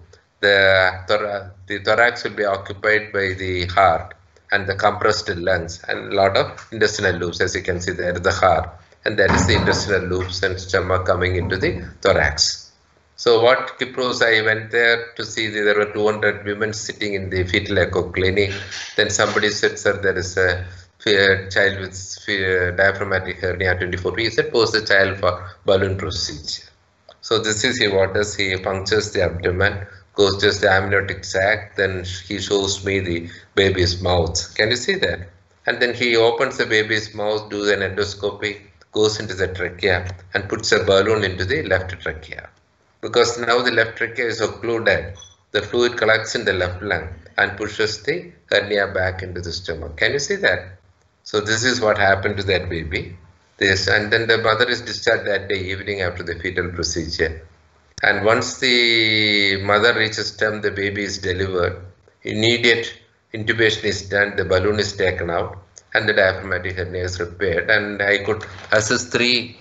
The thorax will be occupied by the heart and the compressed lungs and a lot of intestinal loops. As you can see, there is the heart, and that is the intestinal loops and stomach coming into the thorax. So what Kypros, I went there to see, there were 200 women sitting in the fetal echo clinic. Then somebody said, sir, there is a child with diaphragmatic hernia 24 weeks. He said, post the child for balloon procedure. So this is what does, he punctures the abdomen, goes to the amniotic sac, then he shows me the baby's mouth. Can you see that? And then he opens the baby's mouth, does an endoscopy, goes into the trachea and puts a balloon into the left trachea. Because now the left trachea is occluded, the fluid collects in the left lung and pushes the hernia back into the stomach. Can you see that? So this is what happened to that baby. This, and then the mother is discharged that day evening after the fetal procedure. And once the mother reaches term, the baby is delivered. Immediate intubation is done, the balloon is taken out, and the diaphragmatic hernia is repaired. And I could assess 3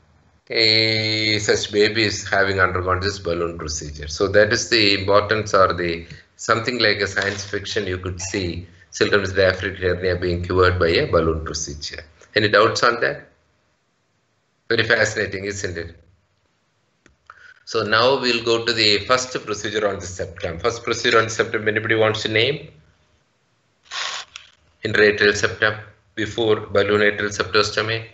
such babies having undergone this balloon procedure. So that is the importance, or the something like a science fiction you could see children with diaphragmatic hernia being cured by a balloon procedure. Any doubts on that? Very fascinating, isn't it? So now we'll go to the first procedure on the septum. First procedure on the septum, anybody wants to name? Intra-atrial septum before balloon atrial septostomy.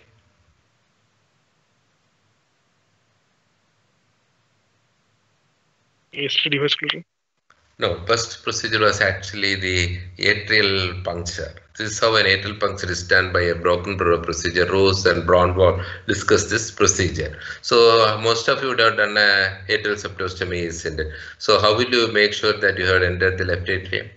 AST devascularization? No, first procedure was actually the atrial puncture. This is how an atrial puncture is done by a Broken-Burrow procedure. Rose and Braunwald discussed this procedure. So most of you would have done a atrial septostomy, isn't it? So how will you make sure that you have entered the left atrium?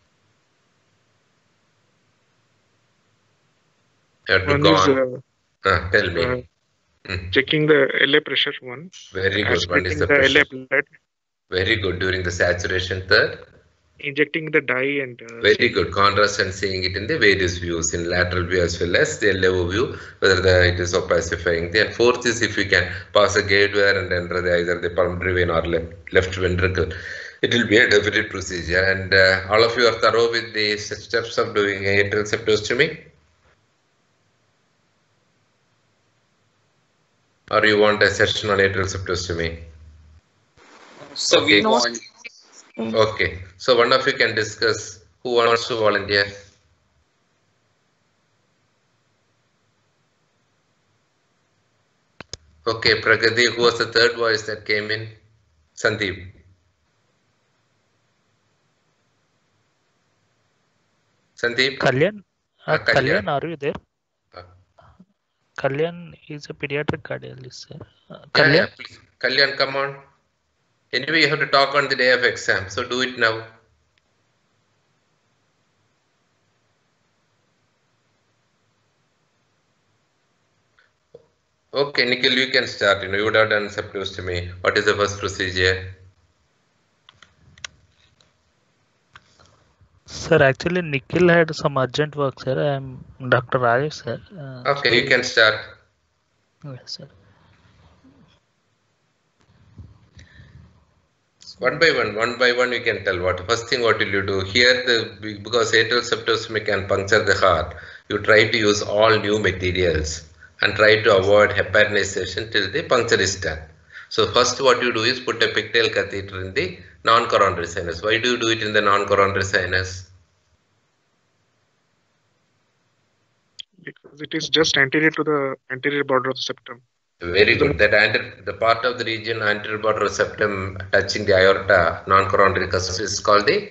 You have to go on. Tell me. Checking the LA pressure one. Very good. One is the LA blood. Very good. During the saturation, third? Injecting the dye and... very good. Contrast and seeing it in the various views, in lateral view as well as the LAO view, whether it is opacifying. And fourth is if you can pass a gate wire and enter either the pulmonary vein or left ventricle. It will be a definite procedure. And all of you are thorough with the steps of doing atrial septostomy? Or you want a session on atrial septostomy? So okay. We want. Okay. So one of you can discuss. Who wants to volunteer? Okay, Pragati, who was the third voice that came in? Sandeep. Sandeep? Kalyan? Kalyan, are you there? Uh, Kalyan is a pediatric cardiologist, sir. Kalyan? Yeah, please. Kalyan, come on. Anyway, you have to talk on the day of exam, so do it now. Okay, Nikhil, you can start. You would have done septostomy. What is the first procedure? Sir, actually, Nikhil had some urgent work, sir. I am Dr. Rajesh, sir. Okay, so you can start. Yes, sir. One by one, you can tell what. First thing, what will you do? Here, because atrial septostomy can puncture the heart, you try to use all new materials and try to avoid heparinization till the puncture is done. So first what you do is put a pigtail catheter in the non-coronary sinus. Why do you do it in the non-coronary sinus? Because it is just anterior to the anterior border of the septum. Very good. That the part of the region anterior border of septum touching the aorta, non-coronary cusp, is called the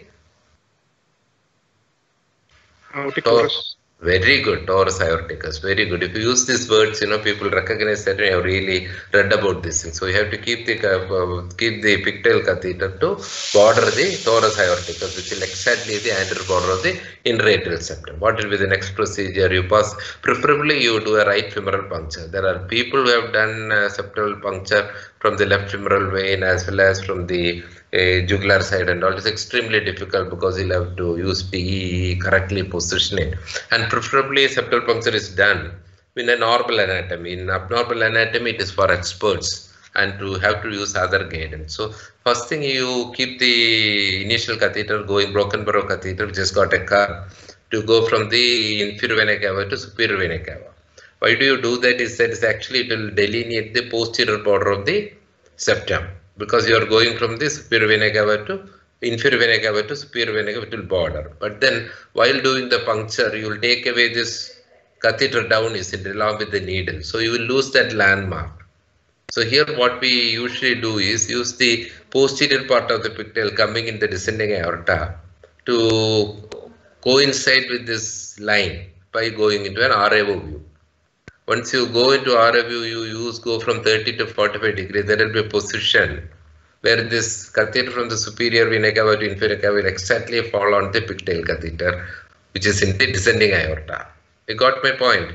aortic torus. Very good, torus aorticus. Very good. If you use these words, people recognize that you have really read about this thing. So you have to keep the pigtail catheter to border the torus aorticus, which will exactly the anterior border of the interatrial septum. What will be the next procedure? You pass. Preferably, you do a right femoral puncture. There are people who have done septal puncture from the left femoral vein as well as from the jugular side, and all. It's extremely difficult because you'll have to use PE, correctly position it, and preferably septal puncture is done in a normal anatomy. In abnormal anatomy, it is for experts and to have to use other guidance. So first thing, you keep the initial catheter going, broken barrow catheter, which has got a curve to go from the inferior vena cava to superior vena cava. Why do you do that? Is that is actually it will delineate the posterior border of the septum, because you are going from the superior vena cava to inferior vena cava to superior vena cava, it will border. But then while doing the puncture, you will take away this catheter down, is it, along with the needle. So you will lose that landmark. So here what we usually do is use the posterior part of the pigtail coming in the descending aorta to coincide with this line by going into an RAO view. Once you go into RAO view, you go from 30 to 45 degrees. There will be a position where this catheter from the superior vena cava to inferior cava will exactly fall on the pigtail catheter, which is in the descending aorta. You got my point?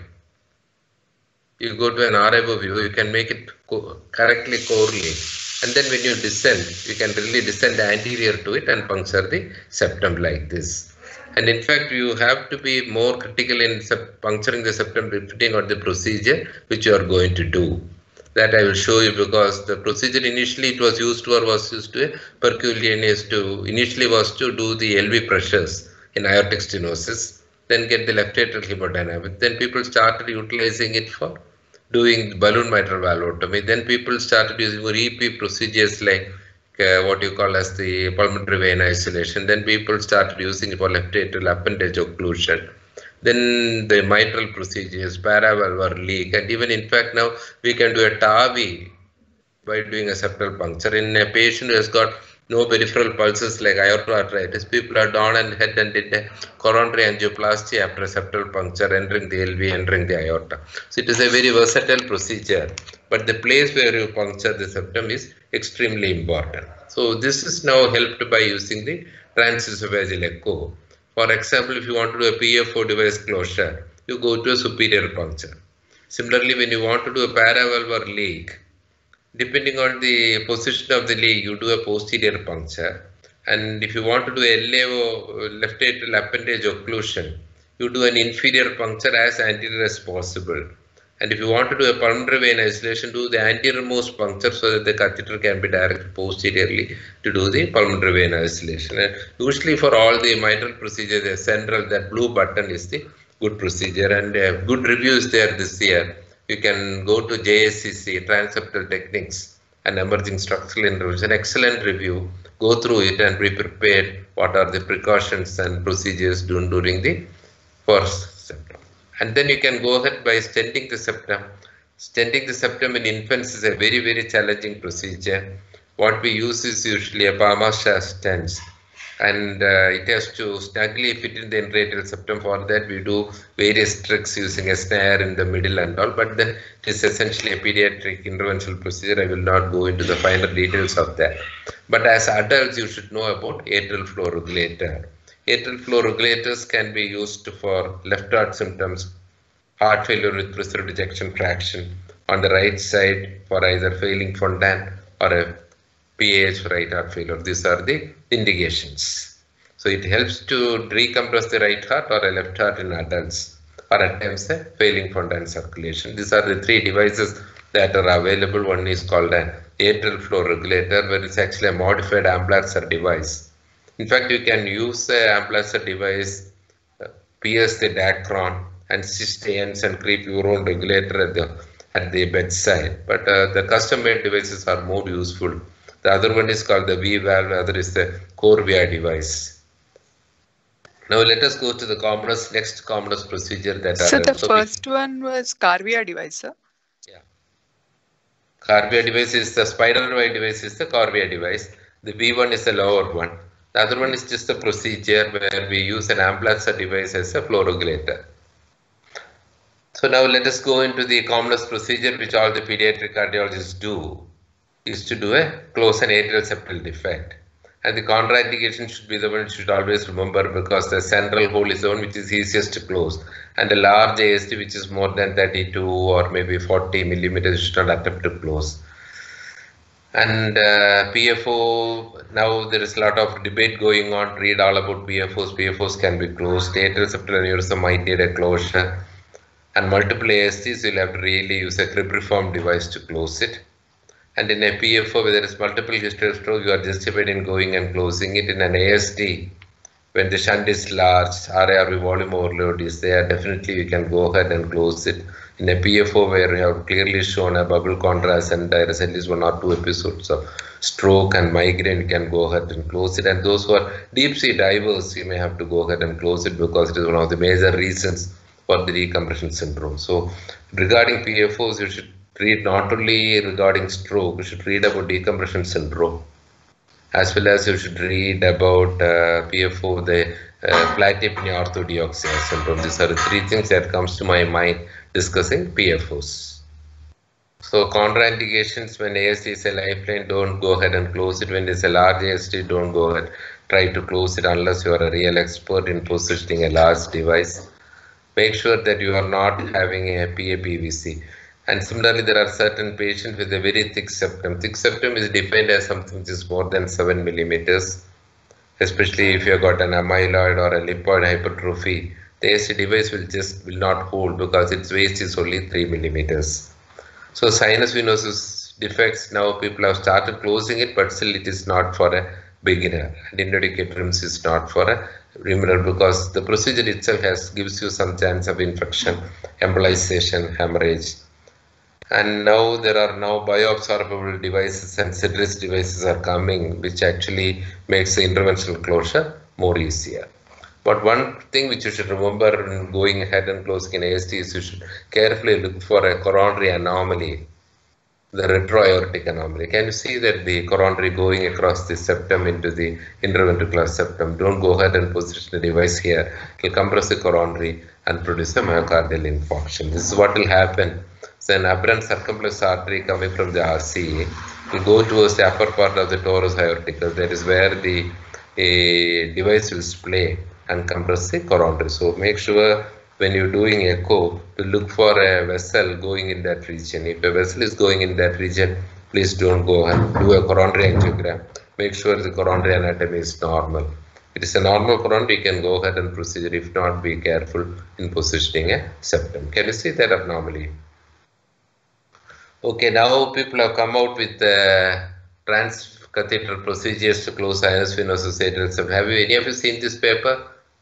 You go to an RAO view, you can make it correctly correlate. And then when you descend, you can really descend anterior to it and puncture the septum like this. And in fact, you have to be more critical in puncturing the septum depending on the procedure which you are going to do. That I will show you, because the procedure initially it was used to a percutaneous initially was to do the LV pressures in aortic stenosis, then get the left atrial hemodynamic. Then people started utilizing it for doing balloon mitral valvotomy. Then people started using EP procedures like what you call as the pulmonary vein isolation. Then people started using it for left atrial appendage occlusion. Then the mitral procedures, paravalvular leak, and even in fact now we can do a TAVI by doing a septal puncture in a patient who has got no peripheral pulses like aortoarteritis. People are down and head and did a coronary angioplasty after a septal puncture, entering the LV, entering the aorta. So it is a very versatile procedure, but the place where you puncture the septum is extremely important. So this is now helped by using the transesophageal echo. For example, if you want to do a PFO device closure, you go to a superior puncture. Similarly, when you want to do a paravalvular leak, depending on the position of the leak, you do a posterior puncture. And if you want to do a LAO, left atrial appendage occlusion, you do an inferior puncture as anterior as possible. And if you want to do a pulmonary vein isolation, do the anterior-most puncture so that the catheter can be directed posteriorly to do the pulmonary vein isolation. And usually for all the mitral procedures, the central, that blue button is the good procedure, and good reviews there this year. You can go to JSCC, Transeptal Techniques and Emerging Structural Intervention, excellent review. Go through it and be prepared what are the precautions and procedures done during the first septum. And then you can go ahead by stenting the septum. Stenting the septum in infants is a very, very challenging procedure. What we use is usually a Parma-Shah stent, and it has to snugly fit in the intrathecal septum. For that, we do various tricks using a snare in the middle and all, but then it is essentially a pediatric interventional procedure. I will not go into the finer details of that. But as adults, you should know about atrial flow regulator. Atrial flow regulators can be used for left heart symptoms, heart failure with preserved ejection fraction on the right side for either failing Fontan or a PAH right heart failure. These are the indications. So it helps to decompress the right heart or a left heart in adults, or at times a failing Fontan circulation. These are the three devices that are available. One is called an atrial flow regulator, where it's actually a modified Amplatzer device. In fact, you can use a Amplatzer device, pierce the diaphragm and stitch the ends and keep your own regulator at the bedside. But the custom-made devices are more useful. The other one is called the V-valve, the other is the Corvia device. Now let us go to the next commonest procedure that So the first one was Corvia device, sir? Yeah. Corvia device is the spider wire device is the Corvia device. The V1 is the lower one. The other one is just a procedure where we use an Amplatzer device as a flow regulator. So now let us go into the commonest procedure which all the pediatric cardiologists do, is to do a close an atrial septal defect. And the contraindication should be the one you should always remember, because the central hole is the one which is easiest to close. And a large AST which is more than 32 or maybe 40 millimeters, you should not attempt to close. And PFO, now there is a lot of debate going on. Read all about PFOs. PFOs can be closed. Atrial septal aneurysm might need a closure. And multiple ASTs, you'll have to really use a cribriform device to close it. And in a PFO, where there is multiple history of stroke, you are justified in going and closing it. In an AST, when the shunt is large, RARV volume overload is there, definitely you can go ahead and close it. In a PFO, where you have clearly shown a bubble contrast and there is at least 1 or 2 episodes of stroke and migraine, you can go ahead and close it. And those who are deep sea divers, you may have to go ahead and close it, because it is one of the major reasons for the decompression syndrome. So regarding PFOs, you should read not only regarding stroke, you should read about decompression syndrome, as well as you should read about PFO, the platypnea orthodeoxia syndrome. These are the three things that comes to my mind discussing PFOs. So contraindications: when AST is a lifeline, don't go ahead and close it. When it's a large AST, don't go ahead, try to close it unless you are a real expert in positioning a large device. Make sure that you are not having a PAPVC. And similarly, there are certain patients with a very thick septum. Thick septum is defined as something which is more than 7 millimeters, especially if you have got an amyloid or a lipoid hypertrophy. The AST device will not hold, because its waist is only 3 millimeters. So sinus venosus defects, now people have started closing it, but still it is not for a beginner. And intrathecal trims is not for a beginner, because the procedure itself gives you some chance of infection, embolization, hemorrhage. And now there are bioabsorbable devices and Sidris devices are coming, which actually makes the interventional closure more easier. But one thing which you should remember in going ahead and closing an AST is you should carefully look for a coronary anomaly, the retroaortic anomaly. Can you see that the coronary going across the septum into the interventricular septum? Don't go ahead and position the device here. It will compress the coronary and produce a myocardial infarction. This is what will happen. So an aberrant circumflex artery coming from the RCA will go towards the upper part of the torus aorticus. That is where the device will splay and compress the coronary. So make sure when you're doing echo to look for a vessel going in that region. If a vessel is going in that region, please don't go and do a coronary angiogram. Make sure the coronary anatomy is normal. If it is a normal coronary, you can go ahead and proceed. If not, be careful in positioning a septum. Can you see that abnormally? Okay, now people have come out with transcatheter procedures to close sinus venosus atrial septum. Have any of you seen this paper?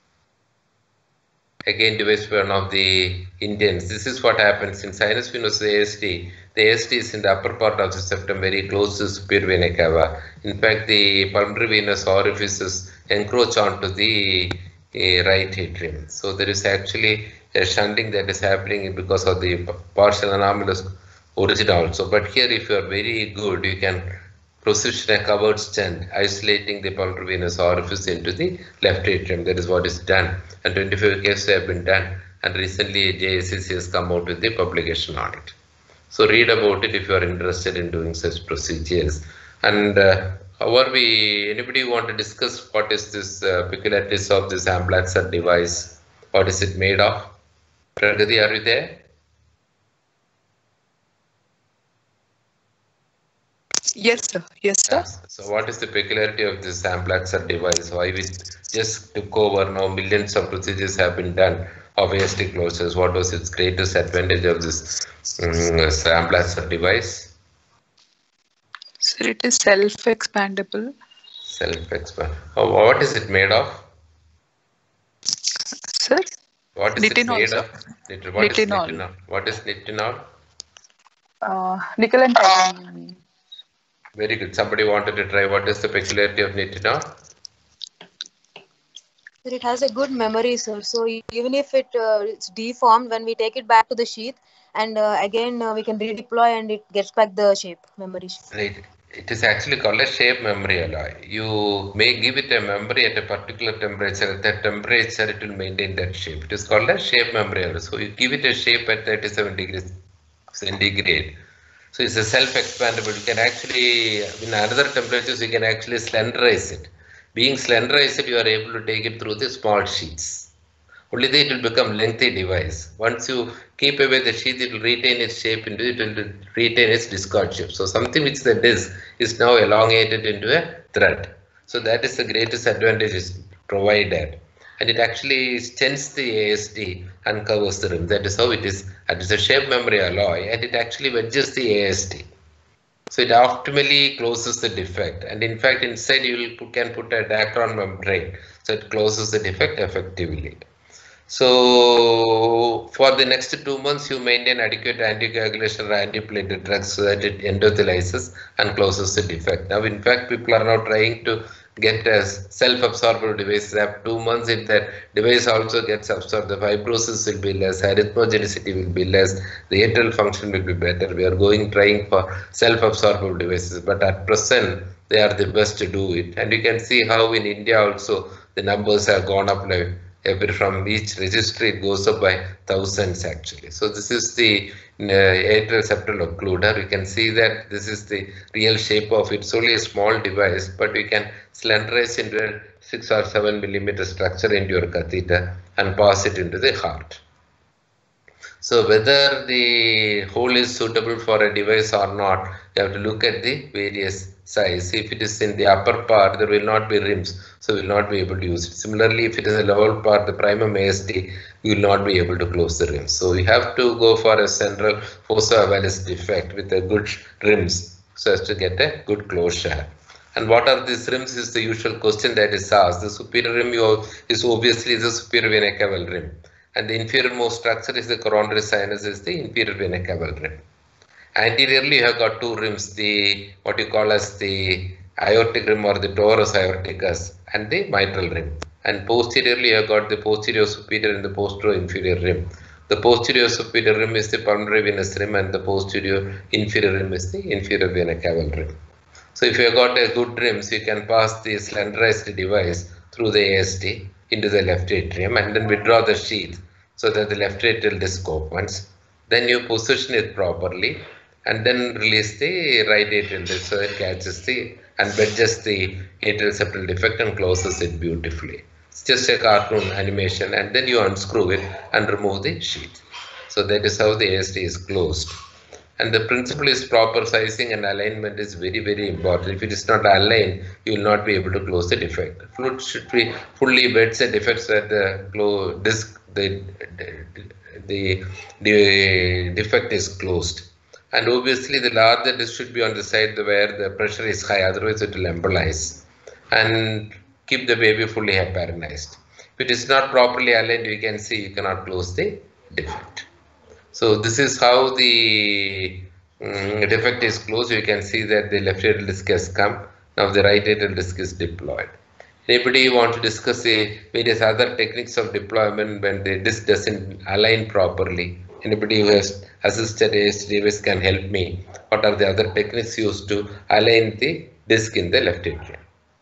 Again, device one of the Indians. This is what happens in sinus venous AST. The AST is in the upper part of the septum, very close to superior vena cava. In fact, the pulmonary venous orifices encroach onto the right atrium. So there is actually a shunting that is happening because of the partial anomalous origin also. But here, if you are very good, you can position a covered stent, isolating the pulmonary venous orifice into the left atrium. That is what is done. And 25 cases have been done. And recently, JACC has come out with the publication on it. So read about it if you are interested in doing such procedures. And how are we? Anybody want to discuss what is this peculiarities of this Amblatzer device? What is it made of? Pragati, are you there? Yes, sir. Yes, sir. Yes. So what is the peculiarity of this Amblatzer device? Why we just took over? Now millions of procedures have been done of AST closures. What was its greatest advantage of this Amblatzer device? Sir, it is self-expandable. Self-expandable. What is it made of? Sir? What is nitinol, it made sir. of? What is nitinol? What is nitinol? Nickel and titanium. Very good. Somebody wanted to try. What is the peculiarity of nitinol? It has a good memory, sir. So even if it's deformed, when we take it back to the sheath, and again we can redeploy, and it gets back the shape, memory shape. Right. It is actually called a shape memory alloy. You may give it a memory at a particular temperature. At that temperature, it will maintain that shape. It is called a shape memory alloy. So you give it a shape at 37 degrees centigrade. So it's a self-expandable. You can actually, in other temperatures, you can actually slenderize it. Being slenderized, you are able to take it through the small sheets. Only then it will become lengthy device. Once you keep away the sheath, it will retain its shape into it, will retain its discard shape. So something which the disc is now elongated into a thread. So that is the greatest advantage is provided. And it actually stents the ASD and covers the rim. That is how it is. And it's a shape memory alloy, and it actually wedges the ASD. So it optimally closes the defect. And in fact, inside you can put a Dacron membrane. So it closes the defect effectively. So for the next 2 months, you maintain adequate anticoagulation or antiplatelet drugs so that it endothelizes and closes the defect. Now, in fact, people are now trying to get a self-absorbable device. After 2 months, if that device also gets absorbed, the fibrosis will be less, arrhythmogenicity will be less, the atrial function will be better. We are trying for self-absorbable devices, but at present, they are the best to do it. And you can see how in India also the numbers have gone up like from each registry it goes up by thousands actually. So this is the atrial septal occluder. You can see that this is the real shape of it. It's only a small device, but we can slenderize into a 6 or 7 millimeter structure into your catheter and pass it into the heart. So whether the hole is suitable for a device or not, you have to look at the various size. If it is in the upper part, there will not be rims, so we will not be able to use it. Similarly, if it is a lower part, the primum ASD, we will not be able to close the rims. So we have to go for a central fossa ovalis defect with a good rims so as to get a good closure. And what are these rims is the usual question that is asked. The superior rim is obviously the superior vena cava rim, and the inferior most structure is the coronary sinus is the inferior vena cava rim. Anteriorly, you have got two rims, the what you call as the aortic rim or the torus aorticus and the mitral rim. And posteriorly, you have got the posterior superior and the posterior inferior rim. The posterior superior rim is the pulmonary venous rim, and the posterior inferior rim is the inferior vena cava rim. So if you have got a good rim, so you can pass the slenderized device through the ASD into the left atrium and then withdraw the sheath so that the left atrial disc opens. Then you position it properly and then release the right atrial disc so it catches the and wedges the atrial septal defect and closes it beautifully. It's just a cartoon animation, and then you unscrew it and remove the sheath. So that is how the ASD is closed. And the principle is proper sizing and alignment is very, very important. If it is not aligned, you will not be able to close the defect. Fluid should be fully wet the defect so that the disc, the defect is closed. And obviously the larger disc should be on the side where the pressure is high, otherwise it will embolize and keep the baby fully heparinized. If it is not properly aligned, you can see you cannot close the defect. So this is how the defect is closed. You can see that the left atrial disc has come. Now the right atrial disc is deployed. Anybody want to discuss various other techniques of deployment when the disc doesn't align properly? Anybody who has assisted AST device can help me. What are the other techniques used to align the disc in the left atrium?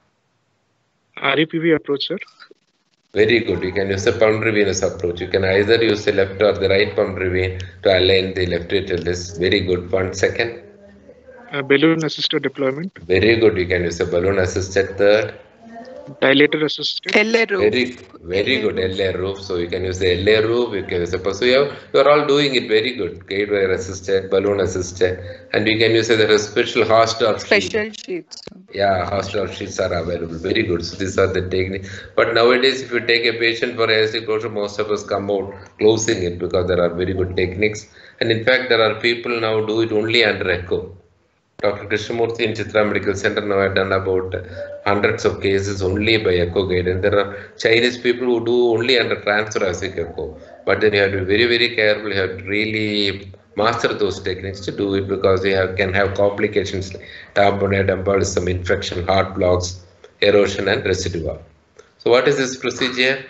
REPV approach, sir. Very good. You can use the pulmonary venous approach. You can either use the left or the right pulmonary vein to align the left atrial disc. Very good. 1 second. Balloon assisted deployment. Very good. You can use a balloon assisted. Third. Dilator assisted. LA roof. Very good. LA roof. So you can use the LA roof. You can use the so you are all doing it very good. Guide wire assisted, balloon assisted, and you can use the special Hausdorff special sheets. Yeah, Hausdorff sheets are available. Very good. So these are the techniques. But nowadays, if you take a patient for ASD closure, most of us come out closing it because there are very good techniques. And in fact, there are people now do it only under echo. Dr. Krishnamurthy in Chitra Medical Center now have done about hundreds of cases only by echo guide, and there are Chinese people who do only under transthoracic echo. But then you have to be very, very careful. You have to really master those techniques to do it because you can have complications like tamponade, embolism, infection, heart blocks, erosion, and residual. So, what is this procedure?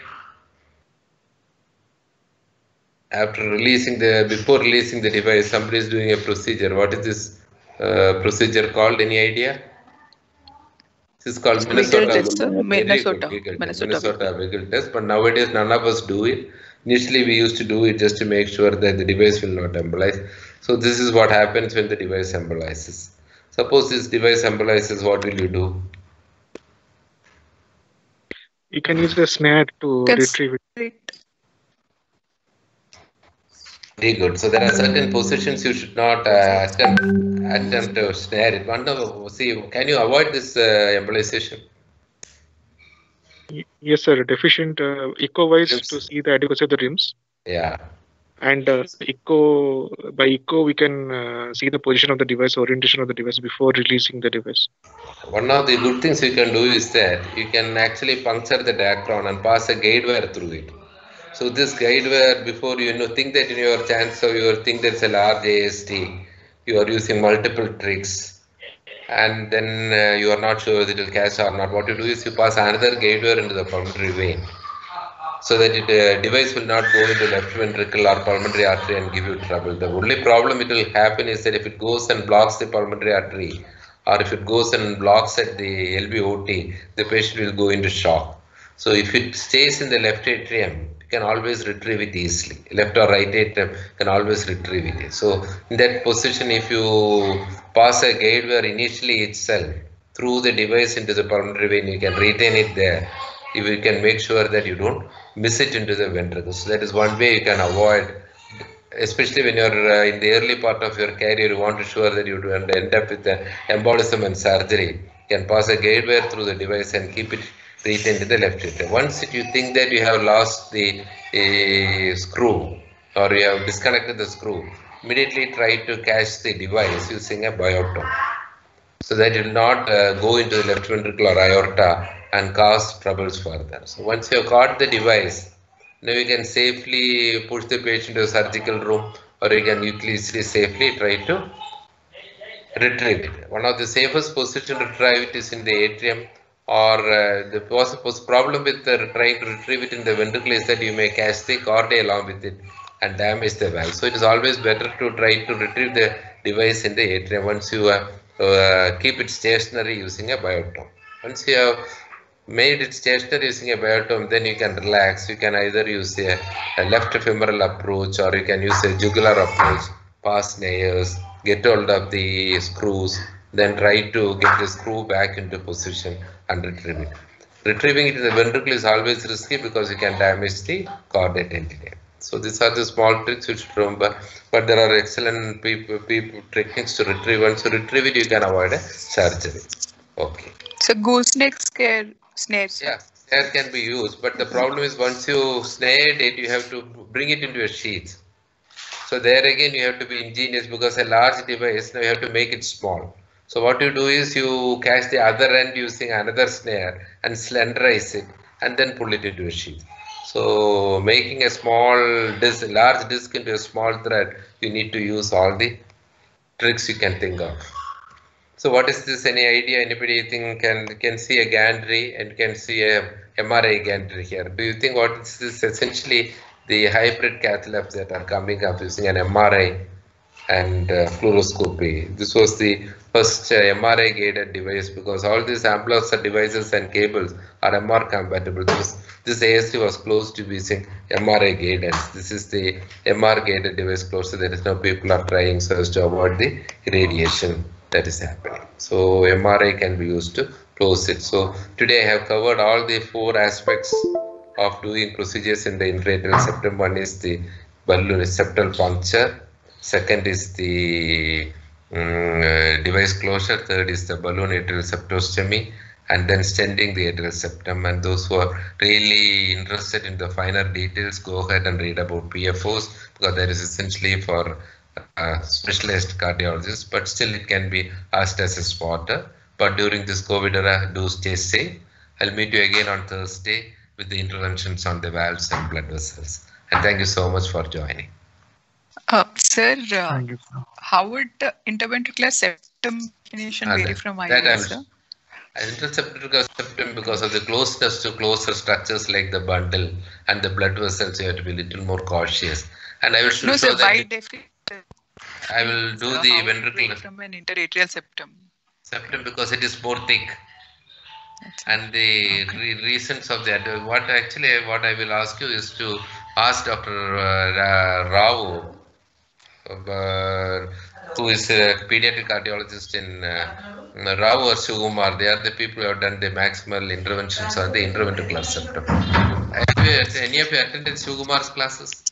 After releasing before releasing the device, somebody is doing a procedure. What is this procedure called? Any idea? This is called Minnesota Wiggle test. But nowadays none of us do it. Initially we used to do it just to make sure that the device will not embolize. So this is what happens when the device embolizes. Suppose this device embolizes, what will you do? You can use the snare to retrieve it. Very good. So there are certain positions you should not attempt to snare it. See, can you avoid this embolization? Yes, sir. Deficient echo-wise to see the adequacy of the rims. Yeah. And by echo, we can see the position of the device, orientation of the device before releasing the device. One of the good things you can do is that you can actually puncture the diaphragm and pass a guide wire through it. So this guide wire, before you think that in your chance of you think there's a large AST, you are using multiple tricks, and then you are not sure whether it will catch or not. What you do is you pass another guide wire into the pulmonary vein, so that the device will not go into left ventricle or pulmonary artery and give you trouble. The only problem it will happen is that if it goes and blocks the pulmonary artery, or if it goes and blocks at the LVOT, the patient will go into shock. So if it stays in the left atrium, you can always retrieve it easily. Left or right atrium can always retrieve it. So in that position, if you pass a guide wire initially itself through the device into the pulmonary vein, you can retain it there. You can make sure that you don't miss it into the ventricle. So that is one way you can avoid, especially when you're in the early part of your career, you want to ensure that you don't end up with the embolism and surgery. You can pass a guide wire through the device and keep it retained in the left atrium. Once you think that you have lost the screw or you have disconnected the screw, immediately try to catch the device using a bioptome, so that it will not go into the left ventricle or aorta and cause troubles further. So once you have caught the device, now you can safely push the patient to the surgical room, or you can easily safely try to retrieve it. One of the safest position to retrieve it is in the atrium, or the problem with trying to retrieve it in the ventricle is that you may catch the chordae along with it and damage the valve. So it is always better to try to retrieve the device in the atrium once you keep it stationary using a bioptome. Once you have made it stationary using a bioptome, then you can relax. You can either use a left femoral approach, or you can use a jugular approach, pass nails, get hold of the screws, then try to get the screw back into position and retrieve it. Retrieving it in the ventricle is always risky because you can damage the chordate tendinae. So these are the small tricks you should remember, but there are excellent techniques to retrieve. Once you retrieve it, you can avoid a surgery. Okay. So gooseneck snares. Yeah, snare can be used, but the problem is once you snared it, you have to bring it into a sheath. So there again you have to be ingenious, because a large device, now you have to make it small. So what you do is you catch the other end using another snare and slenderize it and then pull it into a sheath. So making a large disc into a small thread, you need to use all the tricks you can think of. So what is this? Any idea? Anybody think can see a gantry and can see a MRI gantry here? Do you think what is this? Essentially the hybrid cath labs that are coming up using an MRI and fluoroscopy. This was the first MRI guided device, because all these ambulance devices and cables are MR compatible. This ASC was close to using MRI guidance. This is the MR guided device close, so there is no people are trying so as to avoid the radiation that is happening. So MRI can be used to close it. So today I have covered all the 4 aspects of doing procedures in the intraatrial septum. One is the balloon septal puncture. Second is the device closure. Third is the balloon atrial septostomy, and then stenting the atrial septum. And those who are really interested in the finer details, go ahead and read about PFOs, because that is essentially for specialized cardiologists, but still it can be asked as a spotter. But during this COVID era, do stay safe. I'll meet you again on Thursday with the interventions on the valves and blood vessels. And thank you so much for joining. Sir, how would interventricular septum definition vary from IVL, sir? Interventricular septum, because of the closeness to closer structures like the bundle and the blood vessels, you have to be a little more cautious. And I will show that. I will do the ventricular from an interatrial septum. Because it is more thick. And the reasons of that, what I will ask you is to ask Dr. Rao, who is a pediatric cardiologist in Rao or Sukumar. They are the people who have done the maximal interventions on the interventricular septum. Have any of you attended Sukumar's classes?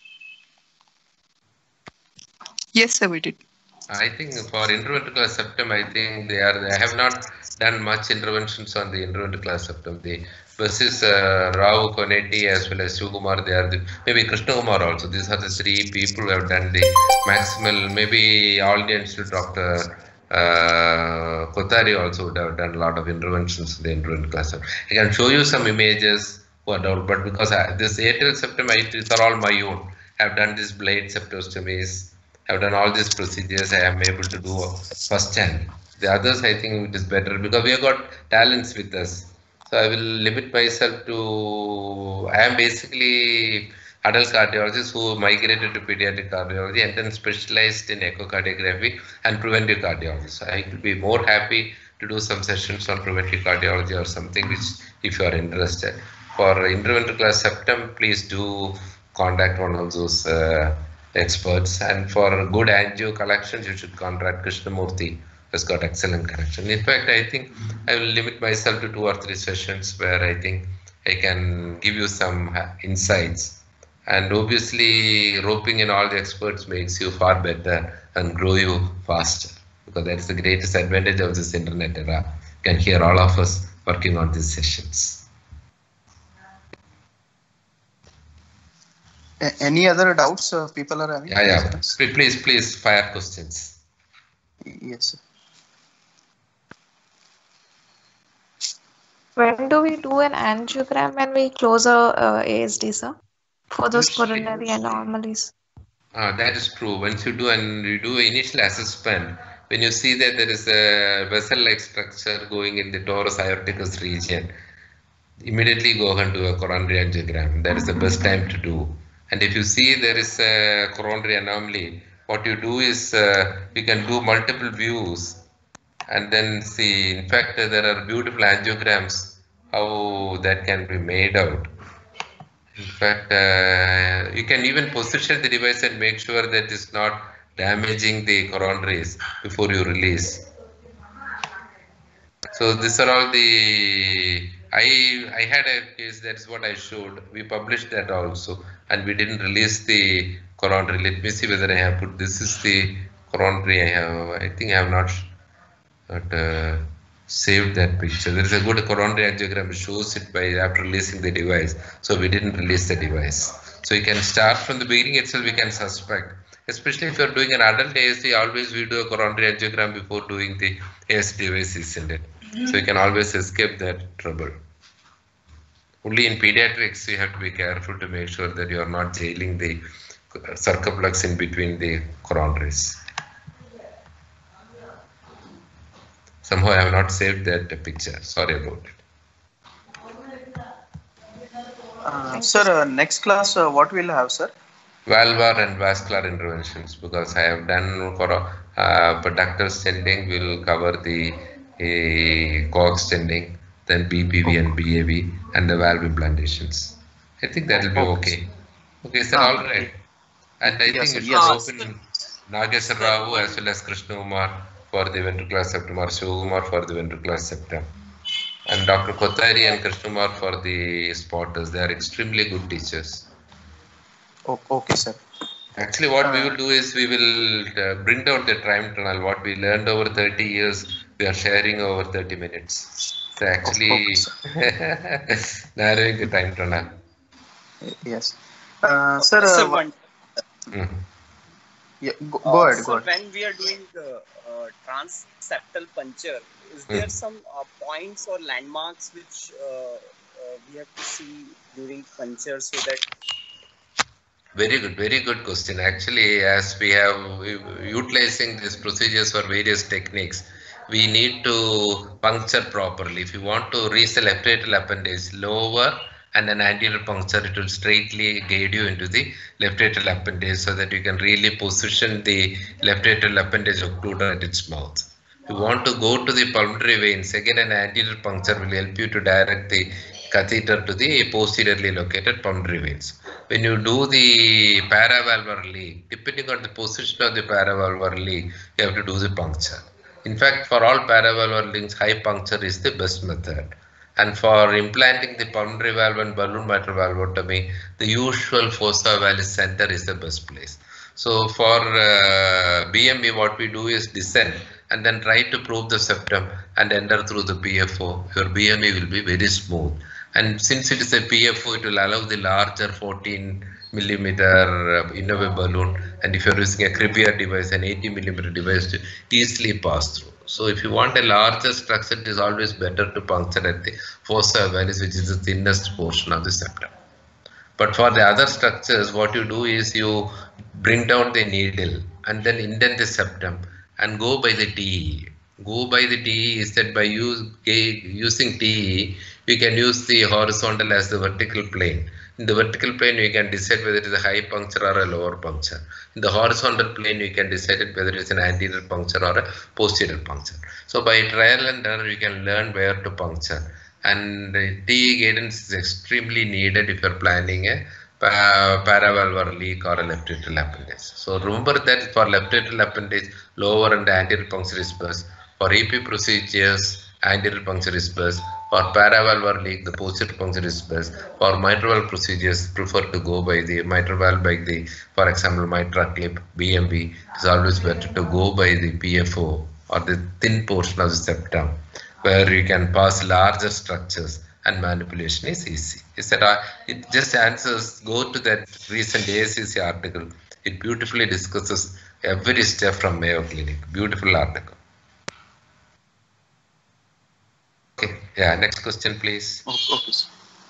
Yes, sir, we did. I think for interventricular septum, I think they have not done much interventions on the interventricular septum. This is Rao, Konetti, as well as Sukumar. They are maybe Krishna Kumar also. These are the 3 people who have done the maximal. Maybe All India Institute, Dr. Kothari also would have done a lot of interventions in the interventricular septum. I can show you some images, but because this atrial septum, these are all my own. I have done these blade septostomies. I've done all these procedures. I am able to do first-hand. The others, I think it is better, because we have got talents with us. So I will limit myself to, I am basically adult cardiologist who migrated to pediatric cardiology and then specialized in echocardiography and preventive cardiology. So I will be more happy to do some sessions on preventive cardiology or something, which if you are interested. For interventricular septum, please do contact one of those experts, and for good angio collections, you should contact Krishnamurthy, has got excellent connection. In fact, I think I will limit myself to 2 or 3 sessions where I think I can give you some insights. And obviously, roping in all the experts makes you far better and grow you faster, because that's the greatest advantage of this internet era. You can hear all of us working on these sessions. Any other doubts people are having? Yeah. Please fire questions. Yes, sir. When do we do an angiogram when we close our ASD, sir? For those coronary anomalies. That is true. Once you do initial assessment, when you see that there is a vessel-like structure going in the torus aorticus region, immediately go and do a coronary angiogram. That is the best time to do. And if you see there is a coronary anomaly, what you do is you can do multiple views and then see. In fact, there are beautiful angiograms how that can be made out. In fact, you can even position the device and make sure that it's not damaging the coronaries before you release. So these are all the. I had a case, that's what I showed. We published that also, and we didn't release the coronary. Let me see whether I have put. This is the coronary I have. I think I have not saved that picture. There is a good coronary angiogram, shows it by after releasing the device. So we didn't release the device. So you can start from the beginning itself. We can suspect, especially if you are doing an adult ASD. Always we do a coronary angiogram before doing the ASD device, isn't it? So you can always escape that trouble. Only in pediatrics you have to be careful to make sure that you are not jailing the circumflex in between the coronaries. Somehow I have not saved that picture. Sorry about it. Sir, next class, what we'll have, sir? Valvar and vascular interventions, because I have done for ductal stenting. We'll cover the coag stenting, then BPV and BAV, and the valve implantations. I think that will be okay. Okay, sir, all right. And I think it should open Nageswar Rao as well as Krishna Kumar for the ventricular septum, or Shivakumar for the ventricular septum. And Dr. Kothari and Krishna Kumar for the spotters. They are extremely good teachers. Okay, sir. Actually, what we will do is we will bring down the time tunnel. What we learned over 30 years, we are sharing over 30 minutes. So actually, narrowing the time tunnel. Yes. Sir, yeah, go ahead. When we are doing transseptal puncture, is there some points or landmarks which we have to see during puncture so that? Very good question. Actually, as we have utilizing these procedures for various techniques, we need to puncture properly. If you want to reach the left atrial appendage lower and an anterior puncture, it will straightly guide you into the left atrial appendage so that you can really position the left atrial appendage occluder at its mouth. If you want to go to the pulmonary veins, again an anterior puncture will help you to direct the catheter to the posteriorly located pulmonary veins. When you do the paravalvular leak, depending on the position of the paravalvular leak, you have to do the puncture. In fact, for all paravalvular leaks, high puncture is the best method. And for implanting the pulmonary valve and balloon mitral valvotomy, the usual fossa valis center is the best place. So for BMV, what we do is descend and then try to probe the septum and enter through the PFO. Your BMV will be very smooth. And since it is a PFO, it will allow the larger 14 millimeter Innovate balloon. And if you're using a Cribbier device, an 80 millimeter device, to easily pass through. So if you want a larger structure, it is always better to puncture at the fossa valis, which is the thinnest portion of the septum. But for the other structures, what you do is you bring down the needle and then indent the septum and go by the TE. Go by the TE is that by using TE, we can use the horizontal as the vertical plane. In the vertical plane, we can decide whether it is a high puncture or a lower puncture. In the horizontal plane, we can decide whether it is an anterior puncture or a posterior puncture. So by trial and error, we can learn where to puncture. And TE guidance is extremely needed if you are planning a paravalvular leak or a left atrial appendage. So remember that for left atrial appendage, lower and anterior puncture is best. For EP procedures, anterior puncture is best. For paravalvular leak, the posterior puncture is best. For mitral valve procedures, prefer to go by the mitral valve by the, for example, mitral clip, BMV. It is always better to go by the PFO or the thin portion of the septum, where you can pass larger structures and manipulation is easy. It just answers, go to that recent AACC article. It beautifully discusses every step from Mayo Clinic. Beautiful article. Okay, yeah, next question, please. Okay, sir.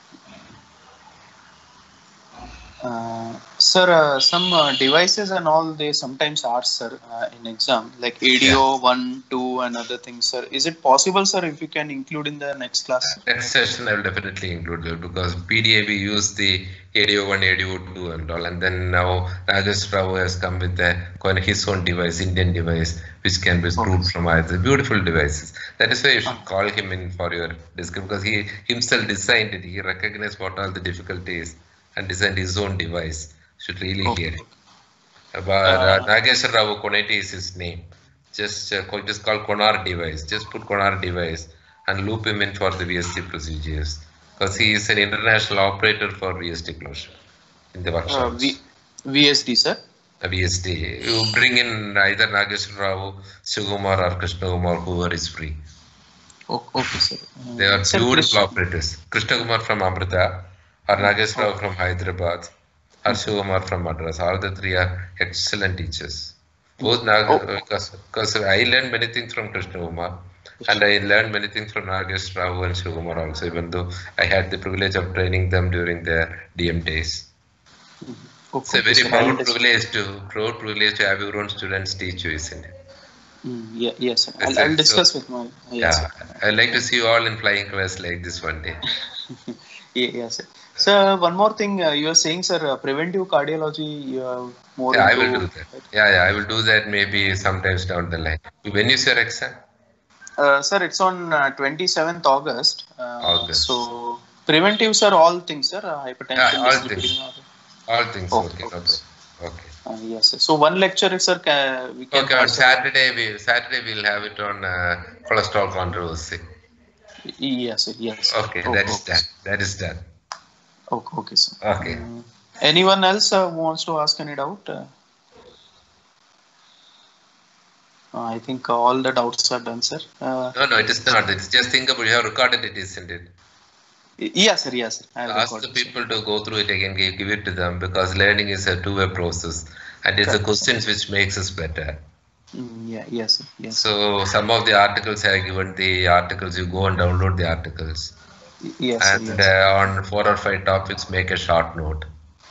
Sir, some devices and all, they sometimes ask, sir, in exam, like ADO 1, 2 and other things, sir. Is it possible, sir, if you can include in the next class? Next session, I will definitely include it, because PDAB used the ADO 1, ADO 2 and all, and then now Nageswar Rao has come with his own device, Indian device, which can be screwed from either. Beautiful devices. That is why you should call him in for your discussion, because he himself designed it. He recognized what all the difficulties and designed his own device. Should really hear it. Nageswar Rao Koneti is his name. Just call Konar device. Just put Konar device and loop him in for the VSD procedures, because he is an international operator for VSD closure in the workshops. VSD, sir? VSD. You bring in either Nageswar Rao, Shivakumar or Krishna Kumar, whoever is free. Okay, sir. They are beautiful operators. Krishna Kumar from Amrita, or Nageswar Rao from Hyderabad, or Shivakumar from Madras. All the three are excellent teachers. Both because I learned many things from Krishna Kumar, and I learned many things from Nageswar Rao and Shivakumar also, even though I had the privilege of training them during their DM days. It's a very proud privilege to have your own students teach you, isn't it? Yes, sir. I'll discuss with my... Yes, I'd like to see you all in flying class like this one day. Yes, sir. Sir, one more thing you are saying, sir, preventive cardiology, you are more Yeah, into... I will do that. Yeah, I will do that maybe sometimes down the line. When is your exam? Sir, it's on 27th August. August. So, preventives are all things, sir. Hypertension, Yeah, all dyslipidemia. things. All things. Okay, no problem. Okay. Yes, sir. So one lecture, sir, we can. Okay, on Saturday we'll have it on cholesterol controversy. Yes, sir. Yes. Okay, done. That is done. Okay, sir. Okay. Anyone else who wants to ask any doubt? I think all the doubts are done, sir. No, it is not. It's just think about you have recorded it, isn't it? Yes, sir. Yes, sir. Ask the people to go through it again, give it to them, because learning is a two-way process, and it's the questions which makes us better. Yes. So some of the articles I have given the articles. You go and download the articles. Yes. And on 4 or 5 topics, make a short note.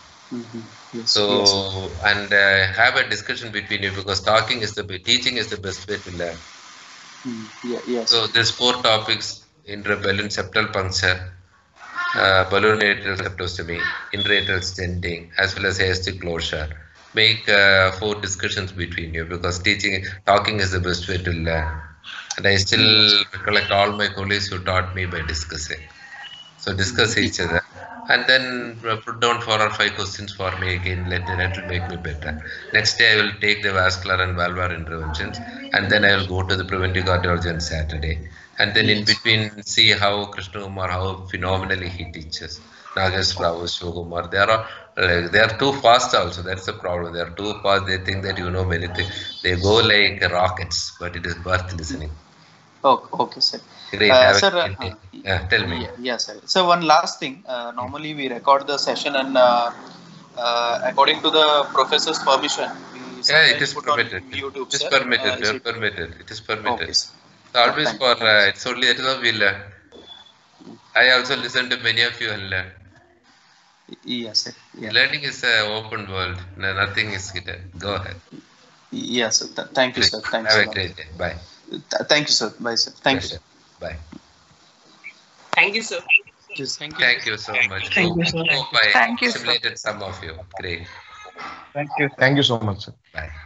And have a discussion between you, because teaching is the best way to learn. So there's 4 topics: intraballoon septal puncture, balloon atrial septostomy, intra-atrial stenting, as well as aortic closure. Make 4 discussions between you, because talking is the best way to learn. And I still recollect all my colleagues who taught me by discussing. So discuss each other, and then put down 4 or 5 questions for me again. That will make me better. Next day I will take the vascular and valvular interventions, and then I will go to the preventive cardiology on Saturday. And then in between, see how Krishna Kumar, how phenomenally he teaches. Nagesh Prabhu, Shivkumar, they are too fast also. That's the problem. They are too fast. They think that you know many things. They go like rockets, but it is worth listening. Okay, sir. Great. Sir, tell me. Yes, sir. So one last thing. Normally we record the session, and according to the professor's permission, it is permitted. YouTube, it is permitted. It is permitted. Okay, sir. So always it's only that is how we learn. I also listen to many of you and learn. Yes, sir. Yeah. Learning is an open world. Nothing is hidden. Go ahead. Yes, sir. Thank you, sir. Thanks. Have a great day. Bye. Thank you, sir. Bye, sir. Thank you. Bye. Thank you, sir. Thank you so much. Thank you, sir. Hope I Thank you, sir. stimulated some of you. Great. Thank you. Thank you so much, sir. Bye.